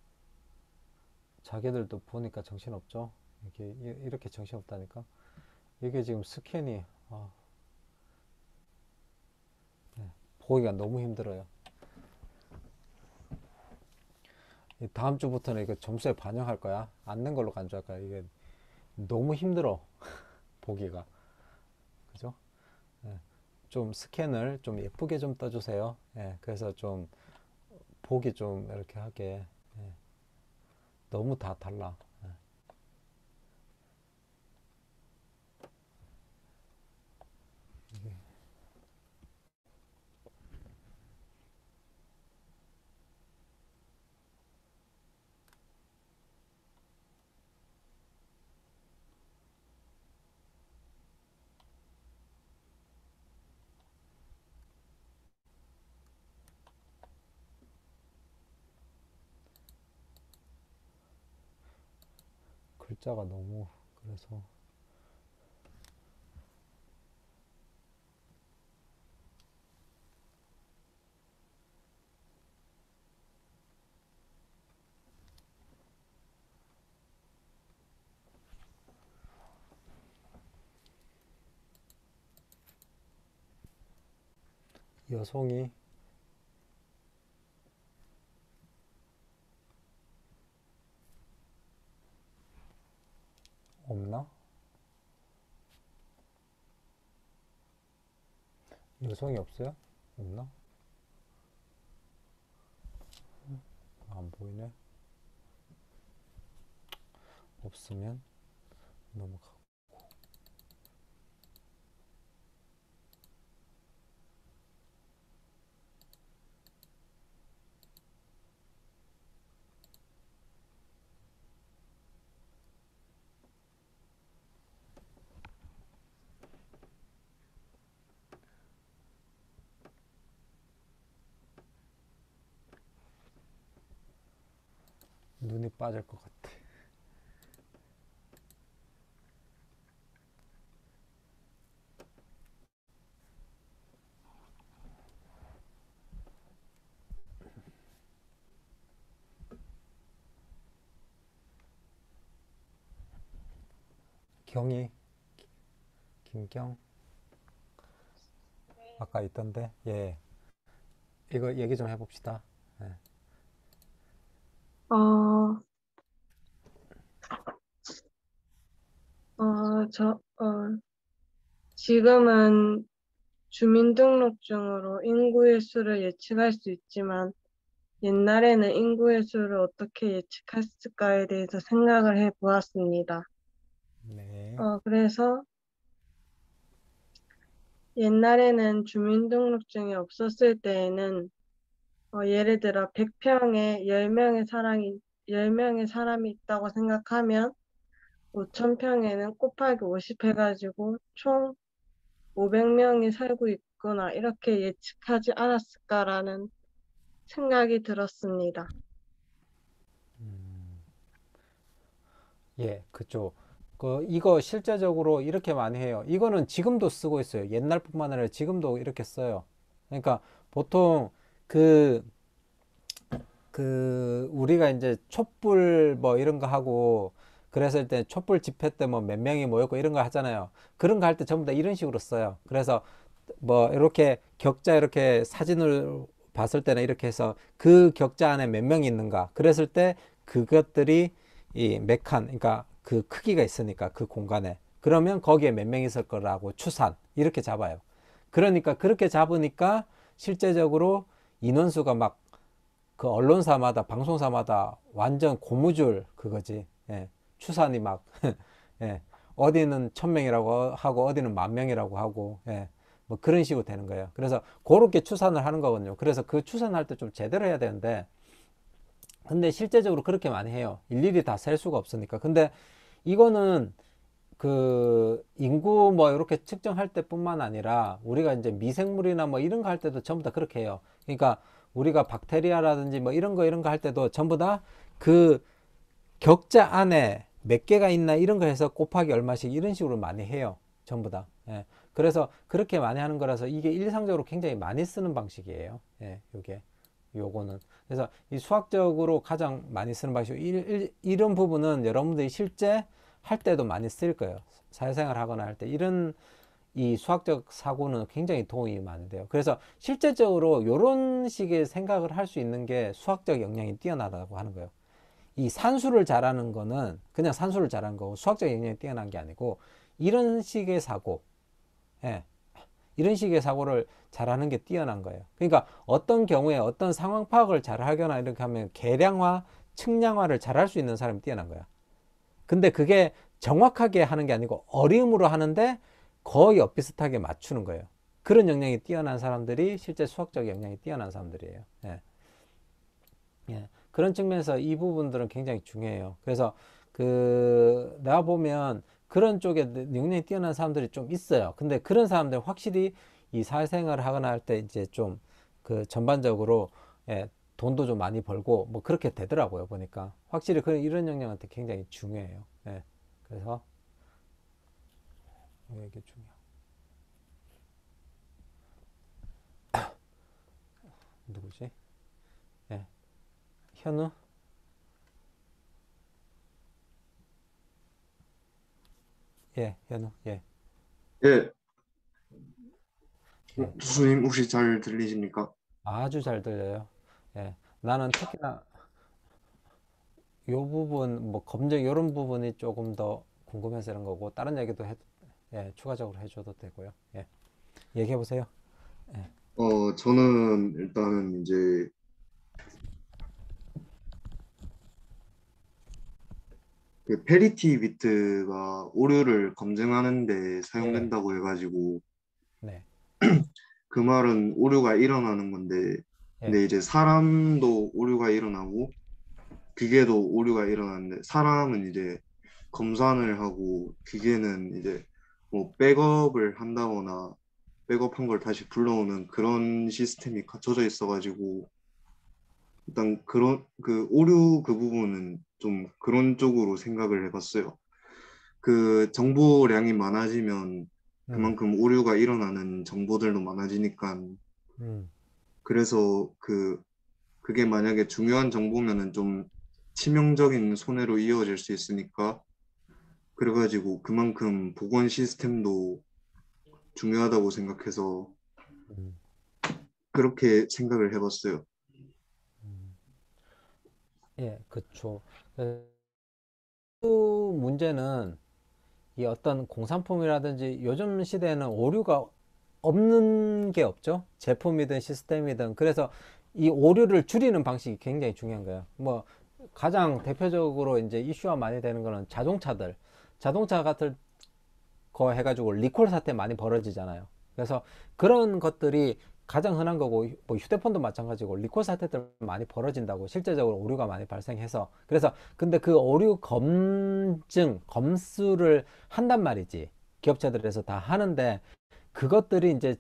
[SPEAKER 1] 자기들도 보니까 정신없죠. 이렇게 이- 이렇게 정신없다니까. 이게 지금 스캔이 아, 네, 보기가 너무 힘들어요. 이 다음 주부터는 이거 점수에 반영할 거야. 안 낸 걸로 간주할 거야. 이게 너무 힘들어. 보기가. 그죠? 예, 좀 스캔을 좀 예쁘게 좀 떠주세요. 예, 그래서 좀 보기 좀 이렇게 하게. 예, 너무 다 달라. 예. 글자가 너무 그래서 여송이 없나? 여성이 없어요? 없나? 안 보이네. 없으면 넘어가. 눈이 빠질 것 같아. 경이, 김경, 아까 있던데, 예. 이거 얘기 좀 해봅시다. 예.
[SPEAKER 5] 어, 어, 저, 어, 지금은 주민등록증으로 인구의 수를 예측할 수 있지만 옛날에는 인구의 수를 어떻게 예측했을까에 대해서 생각을 해 보았습니다.
[SPEAKER 1] 네.
[SPEAKER 5] 어, 그래서 옛날에는 주민등록증이 없었을 때에는 어, 예를 들어 백 평에 열 명의 사람이, 열 명의 사람이 있다고 생각하면 오천 평에는 곱하기 오십 해가지고 총 오백 명이 살고 있구나, 이렇게 예측하지 않았을까라는 생각이 들었습니다.
[SPEAKER 1] 예, 그쪽. 그, 이거 실제적으로 이렇게 많이 해요. 이거는 지금도 쓰고 있어요. 옛날뿐만 아니라 지금도 이렇게 써요. 그러니까 보통 그, 그, 우리가 이제 촛불 뭐 이런 거 하고 그랬을 때 촛불 집회 때 뭐 몇 명이 모였고 이런 거 하잖아요. 그런 거 할 때 전부 다 이런 식으로 써요. 그래서 뭐 이렇게 격자 이렇게 사진을 봤을 때는 이렇게 해서 그 격자 안에 몇 명이 있는가. 그랬을 때 그것들이 이 메칸, 그러니까 그 크기가 있으니까 그 공간에. 그러면 거기에 몇 명 있을 거라고 추산. 이렇게 잡아요. 그러니까 그렇게 잡으니까 실제적으로 인원수가 막 그 언론사마다 방송사마다 완전 고무줄 그거지. 예. 추산이 막 예. 어디는 천 명이라고 하고 어디는 만 명이라고 하고 예. 뭐 그런 식으로 되는 거예요. 그래서 그렇게 추산을 하는 거거든요. 그래서 그 추산할 때 좀 제대로 해야 되는데 근데 실제적으로 그렇게 많이 해요. 일일이 다 셀 수가 없으니까. 근데 이거는 그 인구 뭐 이렇게 측정할 때뿐만 아니라 우리가 이제 미생물이나 뭐 이런 거 할 때도 전부 다 그렇게 해요. 그러니까 우리가 박테리아라든지 뭐 이런 거 이런 거 할 때도 전부 다 그 격자 안에 몇 개가 있나 이런 거 해서 곱하기 얼마씩 이런 식으로 많이 해요. 전부 다. 예. 그래서 그렇게 많이 하는 거라서 이게 일상적으로 굉장히 많이 쓰는 방식이에요. 예, 요게. 요거는. 그래서 이 수학적으로 가장 많이 쓰는 방식, 이, 이, 이런 부분은 여러분들이 실제 할 때도 많이 쓸 거예요. 사회생활 하거나 할 때 이런 이 수학적 사고는 굉장히 도움이 많이 돼요. 그래서 실제적으로 이런 식의 생각을 할 수 있는 게 수학적 역량이 뛰어나다고 하는 거예요. 이 산수를 잘하는 거는 그냥 산수를 잘하는 거고 수학적 역량이 뛰어난 게 아니고 이런 식의 사고, 예, 이런 식의 사고를 잘하는 게 뛰어난 거예요. 그러니까 어떤 경우에 어떤 상황 파악을 잘하거나 이렇게 하면 계량화, 측량화를 잘할 수 있는 사람이 뛰어난 거야. 근데 그게 정확하게 하는 게 아니고 어림으로 하는데 거의 엇비슷하게 맞추는 거예요. 그런 역량이 뛰어난 사람들이 실제 수학적 역량이 뛰어난 사람들이에요. 예. 예. 그런 측면에서 이 부분들은 굉장히 중요해요. 그래서 그 내가 보면 그런 쪽에 역량이 뛰어난 사람들이 좀 있어요. 근데 그런 사람들 확실히 이 사회생활을 하거나 할 때 이제 좀 그 전반적으로 예, 돈도 좀 많이 벌고 뭐 그렇게 되더라고요. 보니까 확실히 그 이런 역량한테 굉장히 중요해요. 예. 그래서 이게 중요. 누구지? 예. 현우? 예, 현우. 예.
[SPEAKER 6] 예,
[SPEAKER 1] 예.
[SPEAKER 6] 어, 교수님 혹시 잘 들리십니까?
[SPEAKER 1] 아주 잘 들려요. 예. 나는 특히나 요 부분 뭐 검증 이런 부분이 조금 더 궁금해서 이런 거고 다른 얘기도 해, 예, 추가적으로 해줘도 되고요. 예. 얘기해 보세요. 예.
[SPEAKER 6] 어, 저는 일단은 이제 그 페리티 비트가 오류를 검증하는 데
[SPEAKER 1] 예.
[SPEAKER 6] 사용된다고 해가지고
[SPEAKER 1] 네.
[SPEAKER 6] 그 말은 오류가 일어나는 건데,
[SPEAKER 1] 예.
[SPEAKER 6] 근데 이제 사람도 오류가 일어나고 기계도 오류가 일어나는데 사람은 이제 검산을 하고 기계는 이제 뭐 백업을 한다거나 백업한 걸 다시 불러오는 그런 시스템이 갖춰져 있어가지고 일단 그런 그 오류 그 부분은 좀 그런 쪽으로 생각을 해봤어요. 그 정보량이 많아지면
[SPEAKER 1] 음.
[SPEAKER 6] 그만큼 오류가 일어나는 정보들도 많아지니까
[SPEAKER 1] 음.
[SPEAKER 6] 그래서 그 그게 만약에 중요한 정보면은 좀 치명적인 손해로 이어질 수 있으니까 그래가지고 그만큼 보건 시스템도 중요하다고 생각해서
[SPEAKER 1] 음.
[SPEAKER 6] 그렇게 생각을 해봤어요.
[SPEAKER 1] 음. 예, 그쵸. 그 문제는 이 어떤 공산품이라든지 요즘 시대에는 오류가 없는 게 없죠. 제품이든 시스템이든. 그래서 이 오류를 줄이는 방식이 굉장히 중요한 거예요. 뭐 가장 대표적으로 이제 이슈화 많이 되는 거는 자동차들. 자동차 같은 거 해가지고 리콜 사태 많이 벌어지잖아요. 그래서 그런 것들이 가장 흔한 거고 뭐 휴대폰도 마찬가지고 리콜 사태들 많이 벌어진다고 실제적으로 오류가 많이 발생해서 그래서 근데 그 오류 검증 검수를 한단 말이지 기업체들에서 다 하는데 그것들이 이제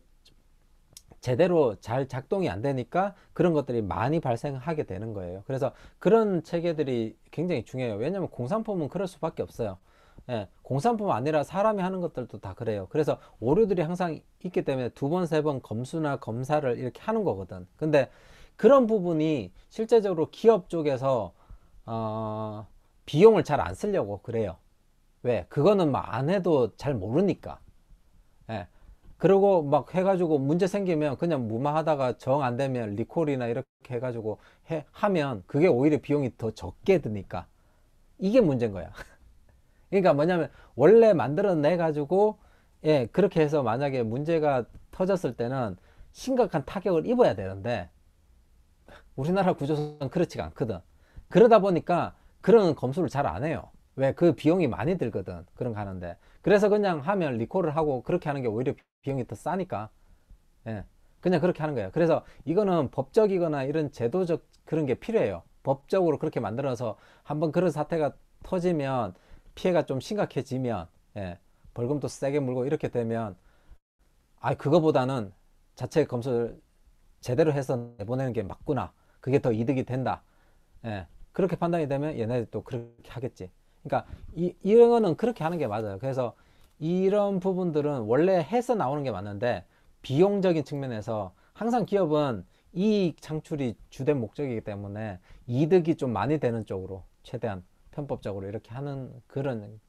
[SPEAKER 1] 제대로 잘 작동이 안 되니까 그런 것들이 많이 발생하게 되는 거예요. 그래서 그런 체계들이 굉장히 중요해요. 왜냐하면 공산품은 그럴 수밖에 없어요. 예, 공산품 아니라 사람이 하는 것들도 다 그래요. 그래서 오류들이 항상 있기 때문에 두 번, 세 번 검수나 검사를 이렇게 하는 거거든. 근데 그런 부분이 실제적으로 기업 쪽에서 어, 비용을 잘 안 쓰려고 그래요. 왜? 그거는 막 안 해도 잘 모르니까. 예. 그리고 막 해가지고 문제 생기면 그냥 무마하다가 정 안 되면 리콜이나 이렇게 해가지고 해, 하면 그게 오히려 비용이 더 적게 드니까. 이게 문제인 거야. 그러니까 뭐냐면 원래 만들어내 가지고 예 그렇게 해서 만약에 문제가 터졌을 때는 심각한 타격을 입어야 되는데 우리나라 구조는 그렇지가 않거든. 그러다 보니까 그런 검수를 잘 안 해요. 왜? 그 비용이 많이 들거든. 그런 거 하는데. 그래서 그냥 하면 리콜을 하고 그렇게 하는 게 오히려 비용이 더 싸니까. 예. 그냥 그렇게 하는 거예요. 그래서 이거는 법적이거나 이런 제도적 그런 게 필요해요. 법적으로 그렇게 만들어서 한번 그런 사태가 터지면 피해가 좀 심각해지면 예, 벌금도 세게 물고 이렇게 되면 아 그거보다는 자체 검수를 제대로 해서 내보내는 게 맞구나. 그게 더 이득이 된다. 예, 그렇게 판단이 되면 얘네들이 또 그렇게 하겠지. 그러니까 이, 이런 거는 그렇게 하는 게 맞아요. 그래서 이런 부분들은 원래 해서 나오는 게 맞는데 비용적인 측면에서 항상 기업은 이익 창출이 주된 목적이기 때문에 이득이 좀 많이 되는 쪽으로 최대한 편법적으로 이렇게 하는 그런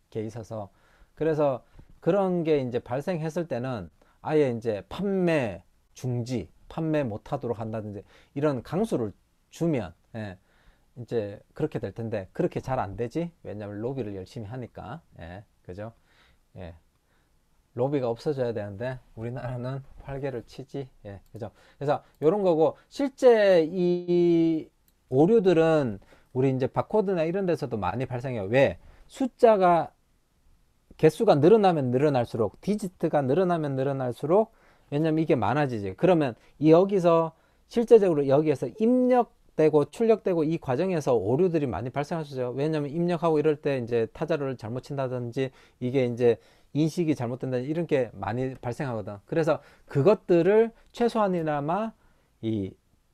[SPEAKER 1] 게 있어서 그래서 그런 게 이제 발생했을 때는 아예 이제 판매 중지, 판매 못하도록 한다든지 이런 강수를 주면 예, 이제 그렇게 될 텐데 그렇게 잘 안 되지. 왜냐하면 로비를 열심히 하니까. 예, 그죠? 예, 로비가 없어져야 되는데 우리나라는 활개를 치지. 예, 그죠? 그래서 이런 거고 실제 이 오류들은 우리 이제 바코드나 이런 데서도 많이 발생해요. 왜? 숫자가 개수가 늘어나면 늘어날수록 디지트가 늘어나면 늘어날수록 왜냐면 이게 많아지지. 그러면 이 여기서 실제적으로 여기에서 입력되고 출력되고 이 과정에서 오류들이 많이 발생하시죠. 왜냐면 입력하고 이럴 때 이제 타자를 잘못 친다든지 이게 이제 인식이 잘못된다 이런 게 많이 발생하거든. 그래서 그것들을 최소한이나마 이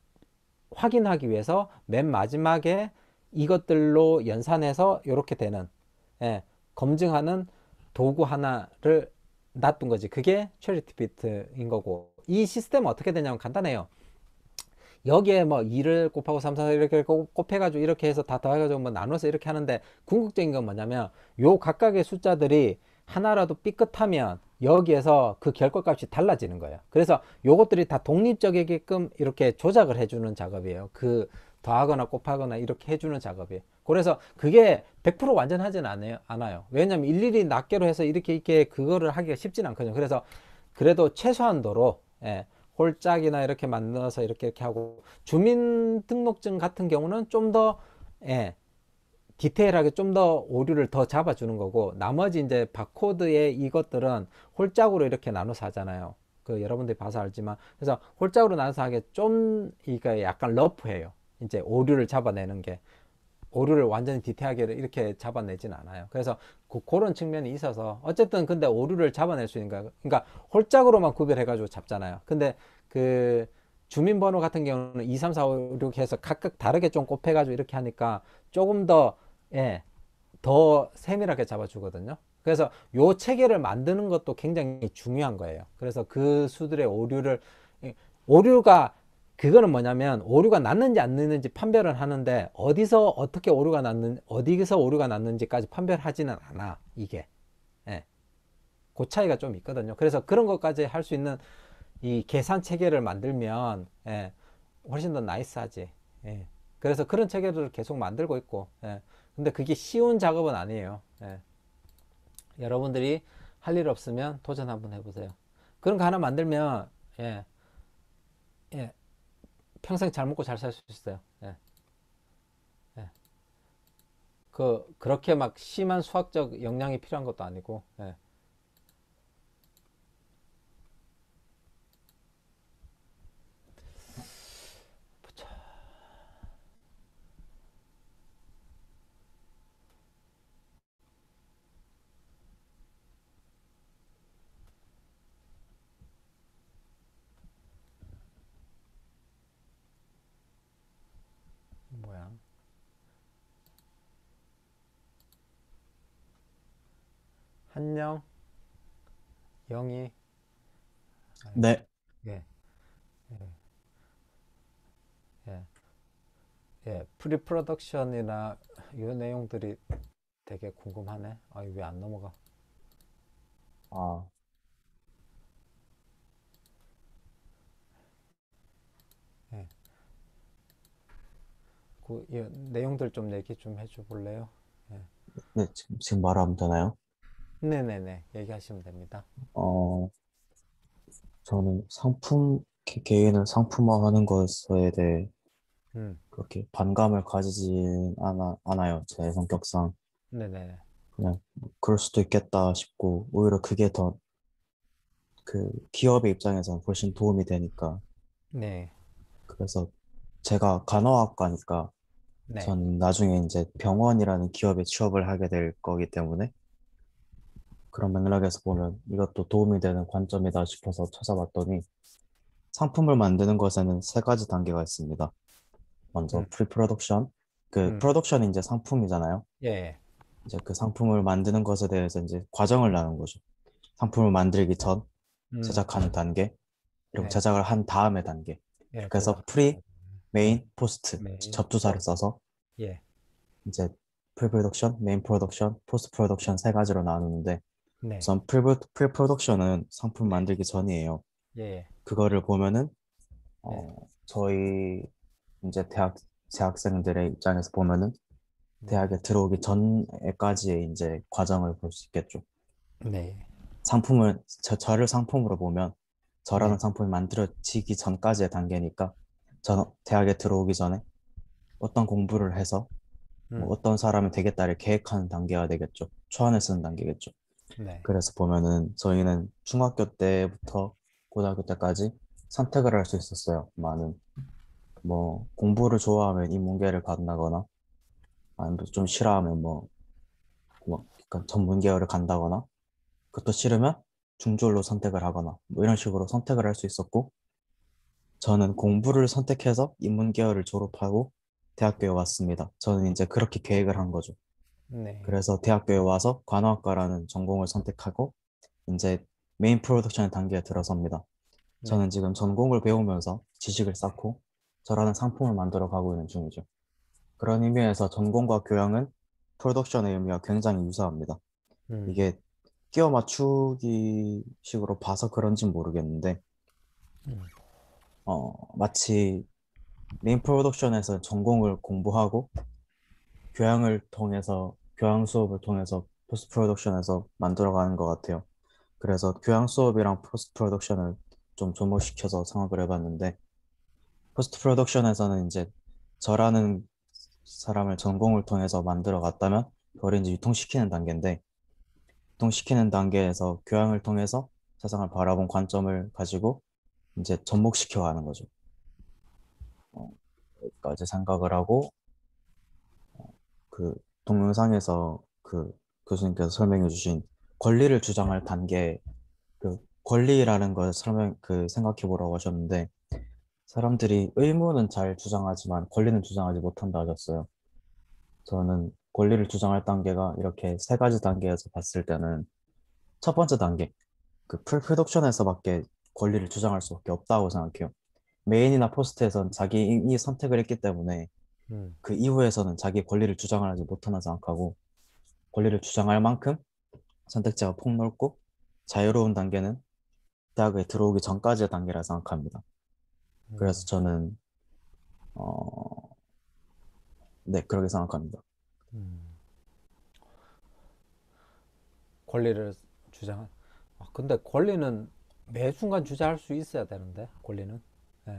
[SPEAKER 1] 확인하기 위해서 맨 마지막에 이것들로 연산해서 이렇게 되는 예, 검증하는 도구 하나를 놔둔 거지. 그게 최리티 비트인 거고 이 시스템은 어떻게 되냐면 간단해요. 여기에 뭐 이를 곱하고 삼, 사 이렇게 곱해가지고 이렇게 해서 다 더해가지고 뭐 나눠서 이렇게 하는데 궁극적인 건 뭐냐면 요 각각의 숫자들이 하나라도 삐끗하면 여기에서 그 결과값이 달라지는 거예요. 그래서 요것들이 다 독립적이게끔 이렇게 조작을 해주는 작업이에요. 그 더하거나 곱하거나 이렇게 해주는 작업이에요. 그래서 그게 백 퍼센트 완전하진 않아요. 않아요. 왜냐면 일일이 낱개로 해서 이렇게 이렇게 그거를 하기가 쉽진 않거든요. 그래서 그래도 최소한도로 예, 홀짝이나 이렇게 만들어서 이렇게 이렇게 하고 주민등록증 같은 경우는 좀 더 예, 디테일하게 좀 더 오류를 더 잡아주는 거고 나머지 이제 바코드의 이것들은 홀짝으로 이렇게 나눠서 하잖아요. 그 여러분들이 봐서 알지만 그래서 홀짝으로 나눠서 하게 좀 이거 약간 러프해요. 이제 오류를 잡아내는 게 오류를 완전히 디테일하게 이렇게 잡아내진 않아요. 그래서 그, 그런 측면이 있어서 어쨌든 근데 오류를 잡아낼 수 있는 거야. 그러니까 홀짝으로만 구별해가지고 잡잖아요. 근데 그 주민번호 같은 경우는 이, 삼, 사, 오, 육 해서 각각 다르게 좀 곱해가지고 이렇게 하니까 조금 더, 예, 더 세밀하게 잡아주거든요. 그래서 요 체계를 만드는 것도 굉장히 중요한 거예요. 그래서 그 수들의 오류를, 오류가 그거는 뭐냐면 오류가 났는지 안 났는지 판별을 하는데 어디서 어떻게 오류가 났는 어디서 오류가 났는지까지 판별하지는 않아 이게. 예. 그 차이가 좀 있거든요. 그래서 그런 것까지 할 수 있는 이 계산 체계를 만들면 예, 훨씬 더 나이스하지. 예. 그래서 그런 체계를 계속 만들고 있고. 예. 근데 그게 쉬운 작업은 아니에요. 예. 여러분들이 할 일 없으면 도전 한번 해보세요. 그런 거 하나 만들면 예. 예. 평생 잘 먹고 잘 살 수 있어요. 예. 예. 그, 그렇게 막 심한 수학적 역량이 필요한 것도 아니고, 예. 보자. 뭐야? 한영, 영희,
[SPEAKER 7] 네,
[SPEAKER 1] 예, 예, 예, 예. 프리 프로덕션이나 이 내용들이 되게 궁금하네. 아, 왜 안 넘어가?
[SPEAKER 7] 아,
[SPEAKER 1] 예. 그 이 내용들 좀 얘기 좀 해줘 볼래요? 예.
[SPEAKER 7] 네, 지금, 지금 말하면 되나요?
[SPEAKER 1] 네네네. 얘기하시면 됩니다.
[SPEAKER 7] 어, 저는 상품, 개- 개인을 상품화하는 것에 대해
[SPEAKER 1] 음,
[SPEAKER 7] 그렇게 반감을 가지진 않아, 않아요. 제 성격상.
[SPEAKER 1] 네네.
[SPEAKER 7] 그냥, 뭐 그럴 수도 있겠다 싶고, 오히려 그게 더 그 기업의 입장에서는 훨씬 도움이 되니까.
[SPEAKER 1] 네,
[SPEAKER 7] 그래서 제가 간호학과니까
[SPEAKER 1] 네,
[SPEAKER 7] 전 나중에 이제 병원이라는 기업에 취업을 하게 될 거기 때문에 그런 맥락에서 보면 이것도 도움이 되는 관점이다 싶어서 찾아봤더니 상품을 만드는 것에는 세 가지 단계가 있습니다. 먼저
[SPEAKER 1] 음,
[SPEAKER 7] 프리 프로덕션, 그
[SPEAKER 1] 음,
[SPEAKER 7] 프로덕션이 이제 상품이잖아요.
[SPEAKER 1] 예, 예.
[SPEAKER 7] 이제 그 상품을 만드는 것에 대해서 이제 과정을 나눈 거죠. 상품을 만들기 전,
[SPEAKER 1] 음,
[SPEAKER 7] 제작하는 단계, 그리고
[SPEAKER 1] 네,
[SPEAKER 7] 제작을 한 다음의 단계.
[SPEAKER 1] 예,
[SPEAKER 7] 이렇게 해서
[SPEAKER 1] 제작.
[SPEAKER 7] 프리,
[SPEAKER 1] 네,
[SPEAKER 7] 메인, 포스트,
[SPEAKER 1] 메인,
[SPEAKER 7] 접두사를
[SPEAKER 1] 포스트.
[SPEAKER 7] 써서
[SPEAKER 1] 예,
[SPEAKER 7] 이제 프리프로덕션, 메인 프로덕션, 포스트 프로덕션 세 가지로 나누는데
[SPEAKER 1] 네.
[SPEAKER 7] 우선 프리 프로덕션은 상품 만들기 전이에요.
[SPEAKER 1] 예.
[SPEAKER 7] 그거를 보면은
[SPEAKER 1] 네.
[SPEAKER 7] 어, 저희 이제 대학 재학생들의 입장에서 보면은
[SPEAKER 1] 네.
[SPEAKER 7] 대학에 들어오기 전에까지의 이제 과정을 볼 수 있겠죠.
[SPEAKER 1] 네.
[SPEAKER 7] 상품을 저, 저를 상품으로 보면 저라는
[SPEAKER 1] 네.
[SPEAKER 7] 상품이 만들어지기 전까지의 단계니까 전 대학에 들어오기 전에 어떤 공부를 해서 뭐
[SPEAKER 1] 음.
[SPEAKER 7] 어떤 사람이 되겠다를 계획하는 단계가 되겠죠. 초안을 쓰는 단계겠죠.
[SPEAKER 1] 네.
[SPEAKER 7] 그래서 보면은 저희는 중학교 때부터 고등학교 때까지 선택을 할 수 있었어요. 많은 뭐 공부를 좋아하면 인문계를 간다거나 아니면 좀 싫어하면 뭐, 뭐 약간 전문 계열을 간다거나 그것도 싫으면 중졸로 선택을 하거나 뭐 이런 식으로 선택을 할 수 있었고 저는 공부를 선택해서 인문 계열을 졸업하고 대학교에 왔습니다. 저는 이제 그렇게 계획을 한 거죠.
[SPEAKER 1] 네.
[SPEAKER 7] 그래서 대학교에 와서 관호학과라는 전공을 선택하고 이제 메인 프로덕션 단계에 들어섭니다.
[SPEAKER 1] 네.
[SPEAKER 7] 저는 지금 전공을 배우면서 지식을 쌓고 저라는 상품을 만들어 가고 있는 중이죠. 그런 의미에서 전공과 교양은 프로덕션의 의미와 굉장히 유사합니다.
[SPEAKER 1] 음.
[SPEAKER 7] 이게 끼워 맞추기 식으로 봐서 그런지 모르겠는데
[SPEAKER 1] 음.
[SPEAKER 7] 어, 마치 메인 프로덕션에서 전공을 공부하고 교양을 통해서 교양 수업을 통해서 포스트 프로덕션에서 만들어가는 것 같아요. 그래서 교양 수업이랑 포스트 프로덕션을 좀 접목시켜서 생각을 해봤는데 포스트 프로덕션에서는 이제 저라는 사람을 전공을 통해서 만들어 갔다면 그걸 이제 유통시키는 단계인데 유통시키는 단계에서 교양을 통해서 세상을 바라본 관점을 가지고 이제 접목시켜 가는 거죠. 어, 여기까지 생각을 하고 그 동영상에서 그 교수님께서 설명해 주신 권리를 주장할 단계 그 권리라는 걸 설명 그 생각해 보라고 하셨는데 사람들이 의무는 잘 주장하지만 권리는 주장하지 못한다 하셨어요. 저는 권리를 주장할 단계가 이렇게 세 가지 단계에서 봤을 때는 첫 번째 단계 그 풀프로덕션에서밖에 권리를 주장할 수밖에 없다고 생각해요. 메인이나 포스트에선 자기 이 선택을 했기 때문에
[SPEAKER 1] 음.
[SPEAKER 7] 그 이후에서는 자기 권리를 주장하지 못한다 생각하고 권리를 주장할 만큼 선택지가 폭넓고 자유로운 단계는 대학에 들어오기 전까지의 단계라 생각합니다. 그래서
[SPEAKER 1] 음.
[SPEAKER 7] 저는 어, 네, 그렇게 생각합니다.
[SPEAKER 1] 음. 권리를 주장한. 아, 근데 권리는 매 순간 주장할 수 있어야 되는데 권리는. 예.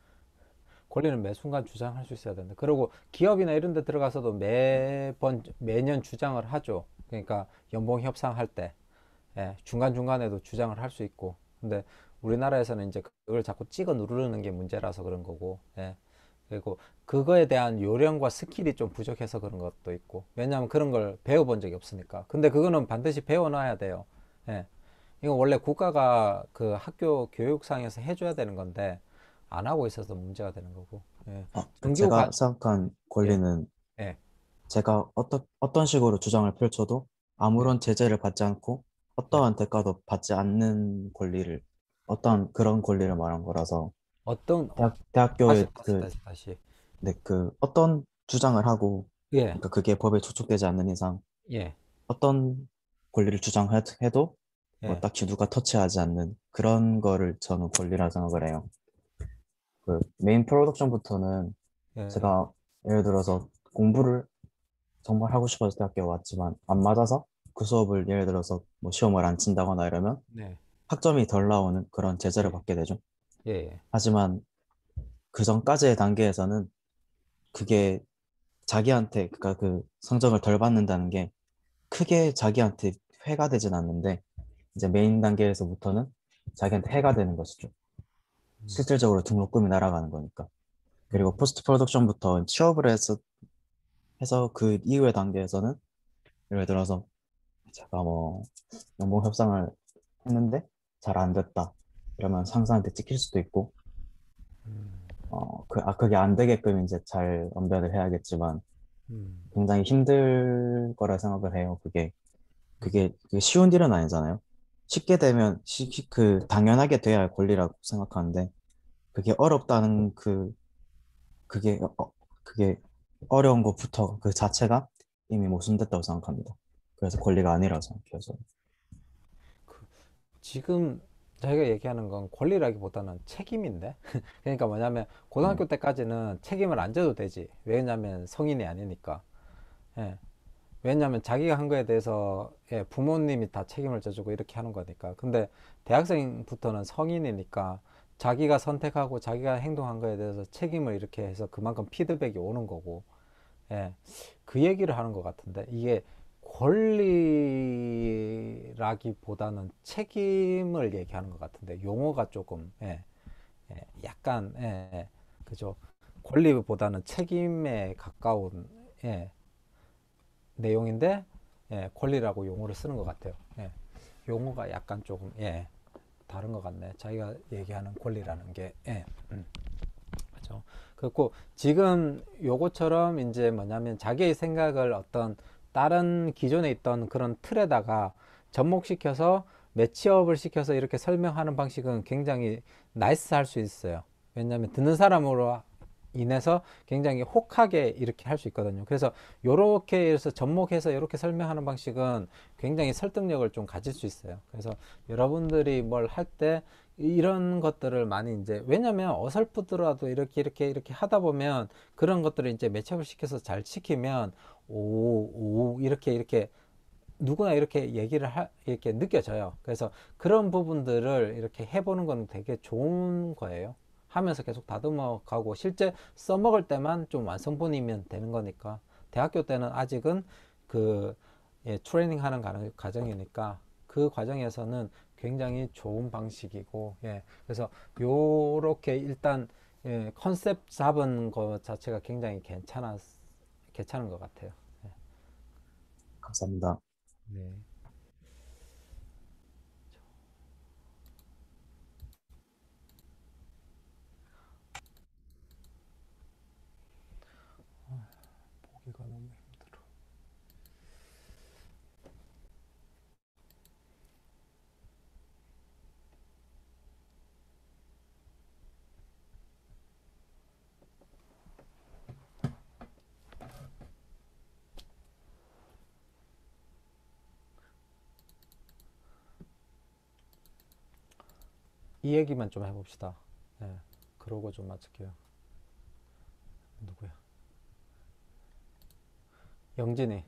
[SPEAKER 1] 권리는 매 순간 주장할 수 있어야 되는데 그리고 기업이나 이런 데 들어가서도 매번 매년 주장을 하죠. 그러니까 연봉 협상할 때 예, 중간중간에도 주장을 할 수 있고 근데 우리나라에서는 이제 그걸 자꾸 찍어 누르는 게 문제라서 그런 거고 예. 그리고 그거에 대한 요령과 스킬이 좀 부족해서 그런 것도 있고 왜냐하면 그런 걸 배워본 적이 없으니까 근데 그거는 반드시 배워놔야 돼요. 예. 이건 원래 국가가 그 학교 교육상에서 해줘야 되는 건데 안 하고 있어서 문제가 되는 거고. 예.
[SPEAKER 7] 아,
[SPEAKER 1] 정규
[SPEAKER 7] 제가
[SPEAKER 1] 관,
[SPEAKER 7] 생각한
[SPEAKER 1] 예,
[SPEAKER 7] 권리는
[SPEAKER 1] 예,
[SPEAKER 7] 제가 어떤 어떤 식으로 주장을 펼쳐도
[SPEAKER 1] 네,
[SPEAKER 7] 아무런 제재를 받지 않고
[SPEAKER 1] 네.
[SPEAKER 7] 어떠한 대가도 받지 않는 권리를 어떤 그런 권리를 말한 거라서
[SPEAKER 1] 어떤, 어,
[SPEAKER 7] 대학
[SPEAKER 1] 다시,
[SPEAKER 7] 대학교에
[SPEAKER 1] 다시,
[SPEAKER 7] 그
[SPEAKER 1] 다시, 다시.
[SPEAKER 7] 네, 그 어떤 주장을 하고
[SPEAKER 1] 예,
[SPEAKER 7] 그러니까 그게 법에 저촉되지 않는 이상
[SPEAKER 1] 예,
[SPEAKER 7] 어떤 권리를 주장해도 뭐
[SPEAKER 1] 예,
[SPEAKER 7] 딱히 누가 터치하지 않는 그런 거를 저는 권리라 생각을 해요. 그 메인 프로덕션부터는
[SPEAKER 1] 예, 예.
[SPEAKER 7] 제가 예를 들어서 공부를 정말 하고 싶어서 대학교에 왔지만 안 맞아서 그 수업을 예를 들어서 뭐 시험을 안 친다거나 이러면
[SPEAKER 1] 네,
[SPEAKER 7] 학점이 덜 나오는 그런 제재를
[SPEAKER 1] 예,
[SPEAKER 7] 받게 되죠.
[SPEAKER 1] 예, 예.
[SPEAKER 7] 하지만 그 전까지의 단계에서는 그게 자기한테 그러니까 그 성적을 덜 받는다는 게 크게 자기한테 해가 되진 않는데 이제 메인 단계에서부터는 자기한테 해가 되는 것이죠.
[SPEAKER 1] 음,
[SPEAKER 7] 실질적으로 등록금이 날아가는 거니까. 그리고
[SPEAKER 1] 음,
[SPEAKER 7] 포스트 프로덕션부터 취업을 해서 해서 그 이후의 단계에서는 예를 들어서 제가 뭐 연봉 협상을 했는데 잘 안 됐다. 이러면 상사한테 찍힐 수도 있고,
[SPEAKER 1] 음,
[SPEAKER 7] 어, 그, 아, 그게 안 되게끔 이제 잘 언변을 해야겠지만
[SPEAKER 1] 음,
[SPEAKER 7] 굉장히 힘들 거라 생각을 해요. 그게,
[SPEAKER 1] 음,
[SPEAKER 7] 그게, 그게 쉬운 일은 아니잖아요. 쉽게 되면, 시, 시- 그, 당연하게 돼야 할 권리라고 생각하는데, 그게 어렵다는 그, 그게, 어, 그게 어려운 것부터 그 자체가 이미 모순됐다고 생각합니다. 그래서 권리가 아니라고 생각해요, 저는.
[SPEAKER 1] 지금 저희가 얘기하는 건 권리라기보다는 책임인데 그러니까 뭐냐면 고등학교 때까지는 책임을 안 져도 되지. 왜냐면 성인이 아니니까. 예. 왜냐면 자기가 한 거에 대해서 예, 부모님이 다 책임을 져주고 이렇게 하는 거니까. 근데 대학생부터는 성인이니까 자기가 선택하고 자기가 행동한 거에 대해서 책임을 이렇게 해서 그만큼 피드백이 오는 거고. 예, 그 얘기를 하는 것 같은데 이게 권리라기보다는 책임을 얘기하는 것 같은데 용어가 조금 예, 예, 약간 예, 예, 그죠. 권리보다는 책임에 가까운 예, 내용인데 예, 권리라고 용어를 쓰는 것 같아요. 예, 용어가 약간 조금 예, 다른 것 같네. 자기가 얘기하는 권리라는 게 예, 음. 그렇죠. 그렇고 지금 요거처럼 이제 뭐냐면 자기의 생각을 어떤 다른 기존에 있던 그런 틀에다가 접목시켜서 매치업을 시켜서 이렇게 설명하는 방식은 굉장히 나이스 할 수 있어요. 왜냐하면 듣는 사람으로 인해서 굉장히 혹하게 이렇게 할 수 있거든요. 그래서 요렇게 해서 접목해서 이렇게 설명하는 방식은 굉장히 설득력을 좀 가질 수 있어요. 그래서 여러분들이 뭘 할 때 이런 것들을 많이 이제 왜냐면 어설프더라도 이렇게 이렇게 이렇게 하다 보면 그런 것들을 이제 매치업을 시켜서 잘 시키면 오, 오 이렇게 이렇게 누구나 이렇게 얘기를 하, 이렇게 느껴져요. 그래서 그런 부분들을 이렇게 해보는 건 되게 좋은 거예요. 하면서 계속 다듬어 가고 실제 써먹을 때만 좀 완성본이면 되는 거니까 대학교 때는 아직은 그 예, 트레이닝 하는 과정이니까 그 과정에서는 굉장히 좋은 방식이고 예, 그래서 요렇게 일단 예, 컨셉 잡은 것 자체가 굉장히 괜찮았, 괜찮은 것 같아요. 예.
[SPEAKER 7] 감사합니다.
[SPEAKER 1] 네. 보기가 너무 힘들어. 이 얘기만 좀 해봅시다. 예, 그러고 좀 마칠게요. 누구야? 영진이.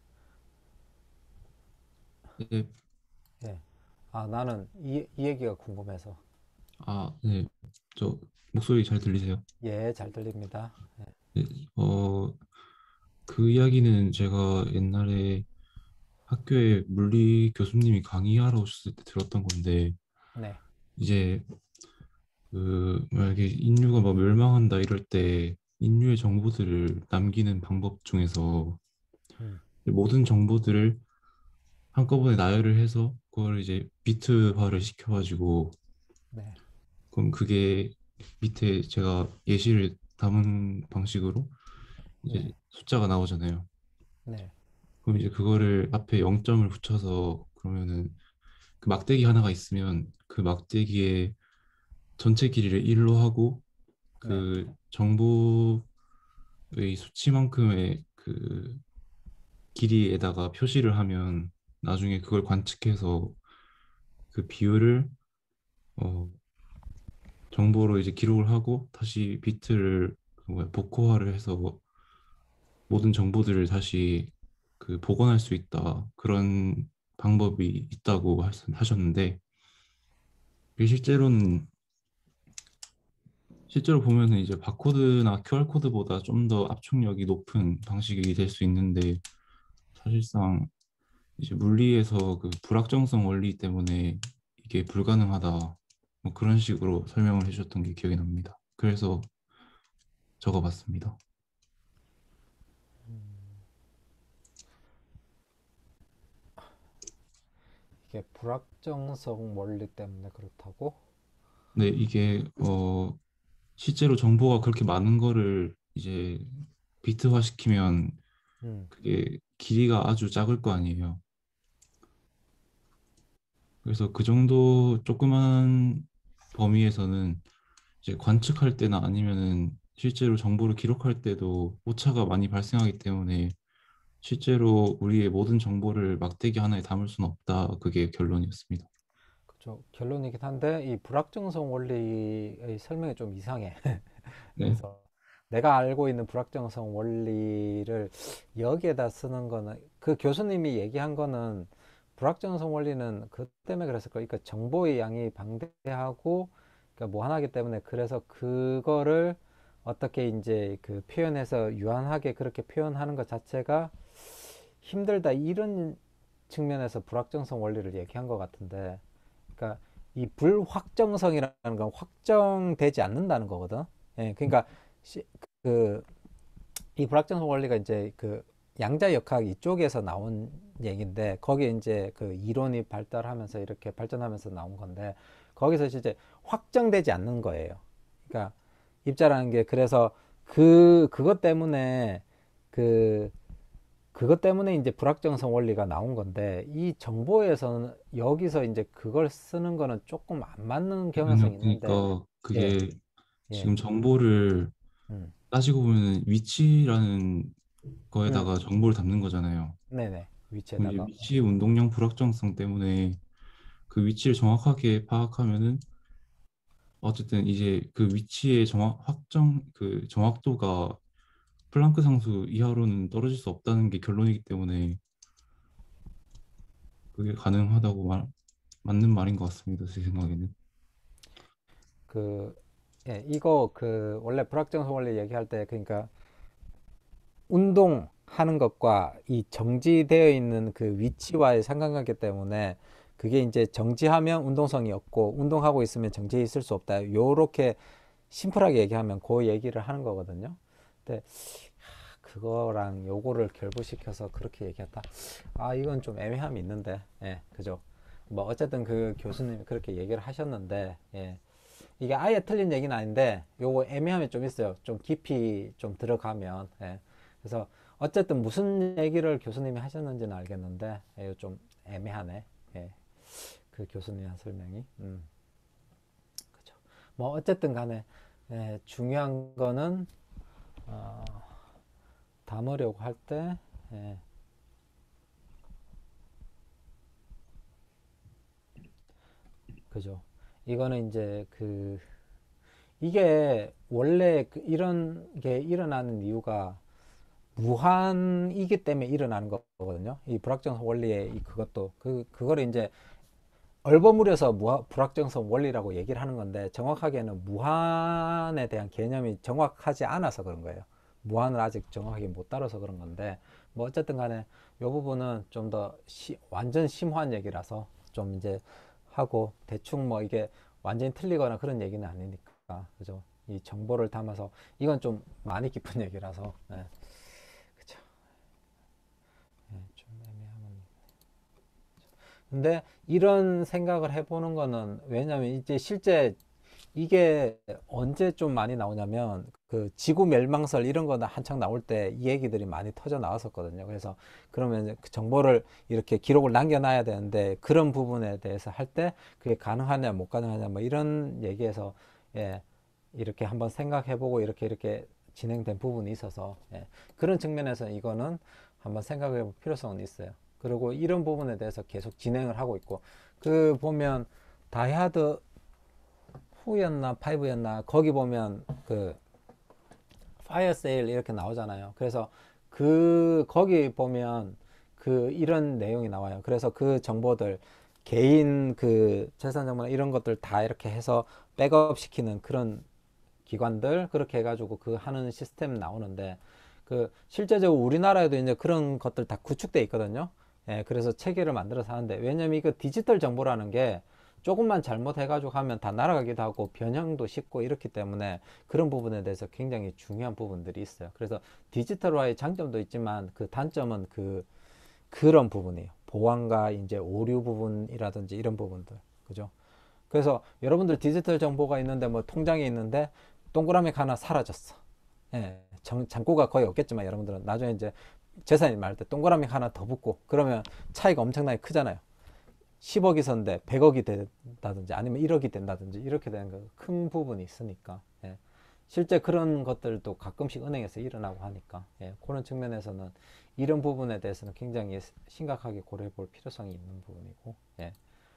[SPEAKER 8] 네,
[SPEAKER 1] 예. 아, 나는 이, 이 얘기가 궁금해서.
[SPEAKER 8] 아, 네, 저 목소리 잘 들리세요?
[SPEAKER 1] 예, 잘 들립니다. 예.
[SPEAKER 8] 네, 어, 그 이야기는 제가 옛날에 학교에 물리 교수님이 강의하러 오셨을 때 들었던 건데,
[SPEAKER 1] 네,
[SPEAKER 8] 이제 그 만약에 인류가 막 멸망한다 이럴 때 인류의 정보들을 남기는 방법 중에서
[SPEAKER 1] 음,
[SPEAKER 8] 모든 정보들을 한꺼번에 나열을 해서 그걸 이제 비트화를 시켜가지고
[SPEAKER 1] 네,
[SPEAKER 8] 그럼 그게 밑에 제가 예시를 담은 방식으로 이제
[SPEAKER 1] 네,
[SPEAKER 8] 숫자가 나오잖아요.
[SPEAKER 1] 네,
[SPEAKER 8] 그럼 이제 그거를 앞에 영 점을 붙여서 그러면은 그 막대기 하나가 있으면 그 막대기의 전체 길이를 일로 하고
[SPEAKER 1] 네,
[SPEAKER 8] 그 정보의 수치만큼의 그 길이에다가 표시를 하면 나중에 그걸 관측해서 그 비율을 어 정보로 이제 기록을 하고 다시 비트를 그 뭐야 복호화를 해서 모든 정보들을 다시 그 복원할 수 있다. 그런 방법이 있다고 하셨- 하셨는데 이게 실제로는 실제로 보면은 이제 바코드나 큐알 코드보다 좀 더 압축력이 높은 방식이 될 수 있는데 사실상 이제 물리에서 그 불확정성 원리 때문에 이게 불가능하다. 뭐 그런 식으로 설명을 해주셨던 게 기억이 납니다. 그래서 적어봤습니다.
[SPEAKER 1] 이게 불확정성 원리 때문에 그렇다고?
[SPEAKER 8] 네, 이게 어 실제로 정보가 그렇게 많은 거를 이제 비트화 시키면
[SPEAKER 1] 음,
[SPEAKER 8] 그게 길이가 아주 작을 거 아니에요. 그래서 그 정도 조그만 범위에서는 이제 관측할 때나 아니면은 실제로 정보를 기록할 때도 오차가 많이 발생하기 때문에 실제로 우리의 모든 정보를 막대기 하나에 담을 수는 없다. 그게 결론이었습니다.
[SPEAKER 1] 그죠. 결론이긴 한데 이 불확정성 원리의 설명이 좀 이상해.
[SPEAKER 8] 네.
[SPEAKER 1] 그래서 내가 알고 있는 불확정성 원리를 여기에다 쓰는 거는 그 교수님이 얘기한 거는 불확정성 원리는 그 때문에 그랬을 거예요. 그러니까 정보의 양이 방대하고 그러니까 무한하기 때문에 그래서 그거를 어떻게 이제 그 표현해서 유한하게 그렇게 표현하는 것 자체가 힘들다 이런 측면에서 불확정성 원리를 얘기한 것 같은데 그러니까 이 불확정성이라는 건 확정되지 않는다는 거거든. 예, 그러니까 시, 그, 이 불확정성 원리가 이제 그 양자역학 이쪽에서 나온 얘기인데 거기에 이제 그 이론이 발달하면서 이렇게 발전하면서 나온 건데 거기서 이제 확정되지 않는 거예요. 그러니까 입자라는 게 그래서 그 그것 때문에 그 그것 때문에 이제 불확정성 원리가 나온 건데 이 정보에서는 여기서 이제 그걸 쓰는 거는 조금 안 맞는 경향성이
[SPEAKER 8] 아니요,
[SPEAKER 1] 있는데
[SPEAKER 8] 그러니까
[SPEAKER 1] 예,
[SPEAKER 8] 그게
[SPEAKER 1] 예,
[SPEAKER 8] 지금 정보를
[SPEAKER 1] 음,
[SPEAKER 8] 따지고 보면 위치라는
[SPEAKER 1] 음,
[SPEAKER 8] 거에다가 정보를 담는 거잖아요.
[SPEAKER 1] 네네
[SPEAKER 8] 그럼 이제
[SPEAKER 1] 위치에다가
[SPEAKER 8] 위치 운동량 불확정성 때문에 그 위치를 정확하게 파악하면은 어쨌든 이제 그 위치의 정확 확정 그 정확도가 플랑크 상수 이하로는 떨어질 수 없다는 게 결론이기 때문에 그게 가능하다고 말 맞는 말인 것 같습니다. 제 생각에는.
[SPEAKER 1] 그 예, 이거 그 원래 불확정성 원리 얘기할 때 그러니까 운동하는 것과 이 정지되어 있는 그 위치와의 상관관계 때문에 그게 이제 정지하면 운동성이 없고 운동하고 있으면 정지해 있을 수 없다. 요렇게 심플하게 얘기하면 그 얘기를 하는 거거든요. 근데 그거랑 요거를 결부시켜서 그렇게 얘기했다. 아, 이건 좀 애매함이 있는데, 예, 그죠? 뭐, 어쨌든 그 교수님이 그렇게 얘기를 하셨는데, 예. 이게 아예 틀린 얘기는 아닌데, 요거 애매함이 좀 있어요. 좀 깊이 좀 들어가면, 예. 그래서, 어쨌든 무슨 얘기를 교수님이 하셨는지는 알겠는데, 예, 좀 애매하네. 예. 그 교수님의 한 설명이. 음, 그죠. 뭐, 어쨌든 간에, 예, 중요한 거는, 어, 담으려고 할 때, 예, 그죠. 이거는 이제 그, 이게 원래 그 이런 게 일어나는 이유가 무한이기 때문에 일어나는 거거든요. 이 불확정성 원리의 이 그것도, 그, 그거를 이제 얼버무려서 무하, 불확정성 원리라고 얘기를 하는 건데 정확하게는 무한에 대한 개념이 정확하지 않아서 그런 거예요. 무한을 아직 정확하게 못 다뤄서 그런 건데 뭐 어쨌든 간에 이 부분은 좀 더 완전 심오한 얘기라서 좀 이제 하고 대충 뭐 이게 완전히 틀리거나 그런 얘기는 아니니까 그죠. 이 정보를 담아서 이건 좀 많이 깊은 얘기라서 네. 그죠. 네, 좀 애매하면 근데 이런 생각을 해보는 거는 왜냐면 이제 실제 이게 언제 좀 많이 나오냐면 그 지구 멸망설 이런 거나 한창 나올 때 이 얘기들이 많이 터져 나왔었거든요. 그래서 그러면 그 정보를 이렇게 기록을 남겨놔야 되는데 그런 부분에 대해서 할 때 그게 가능하냐 못 가능하냐 뭐 이런 얘기에서 예, 이렇게 한번 생각해보고 이렇게 이렇게 진행된 부분이 있어서 예, 그런 측면에서 이거는 한번 생각해볼 필요성은 있어요. 그리고 이런 부분에 대해서 계속 진행을 하고 있고 그 보면 다이하드 사였나 파이브였나 거기 보면 그 파이어 세일 이렇게 나오잖아요. 그래서 그 거기 보면 그 이런 내용이 나와요. 그래서 그 정보들 개인 그 재산 정보나 이런 것들 다 이렇게 해서 백업 시키는 그런 기관들 그렇게 해가지고 그 하는 시스템 나오는데 그 실제적으로 우리나라에도 이제 그런 것들 다 구축돼 있거든요. 예, 그래서 체계를 만들어서 하는데 왜냐면 이거 디지털 정보라는 게 조금만 잘못해가지고 하면 다 날아가기도 하고 변형도 쉽고 이렇기 때문에 그런 부분에 대해서 굉장히 중요한 부분들이 있어요. 그래서 디지털화의 장점도 있지만 그 단점은 그 그런 부분이에요. 보안과 이제 오류 부분이라든지 이런 부분들, 그죠? 그래서 여러분들 디지털 정보가 있는데 뭐 통장에 있는데 동그라미가 하나 사라졌어. 예, 정, 잔고가 거의 없겠지만 여러분들은 나중에 이제 재산이 많을 때 동그라미 하나 더 붙고 그러면 차이가 엄청나게 크잖아요. 십억이 있었는데 백억이 된다든지 아니면 일억이 된다든지 이렇게 되는 거 큰 부분이 있으니까 예. 실제 그런 것들도 가끔씩 은행에서 일어나고 하니까 예, 그런 측면에서는 이런 부분에 대해서는 굉장히 심각하게 고려해 볼 필요성이 있는 부분이고 예,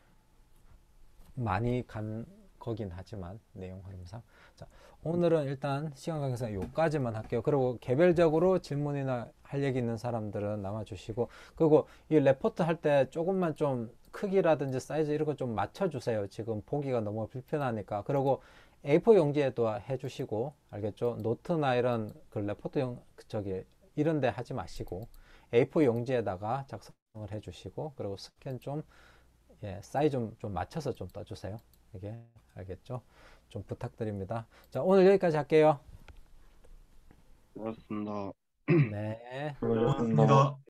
[SPEAKER 1] 많이 간 거긴 하지만 내용 흐름상 자, 오늘은 일단 시간 관계상 요까지만 할게요. 그리고 개별적으로 질문이나 할 얘기 있는 사람들은 남아주시고 그리고 이 레포트 할 때 조금만 좀 크기라든지 사이즈 이런 거 좀 맞춰주세요. 지금 보기가 너무 불편하니까. 그리고 에이포 용지에도 해주시고 알겠죠? 노트나 이런 그 레포트 용 저기 이런 데 하지 마시고 에이포 용지에다가 작성을 해주시고 그리고 스캔 좀 예, 사이즈 좀, 좀 맞춰서 좀 떠주세요. 이게 알겠죠? 좀 부탁드립니다. 자, 오늘 여기까지 할게요.
[SPEAKER 6] 고맙습니다.
[SPEAKER 1] 네.
[SPEAKER 2] 고맙습니다.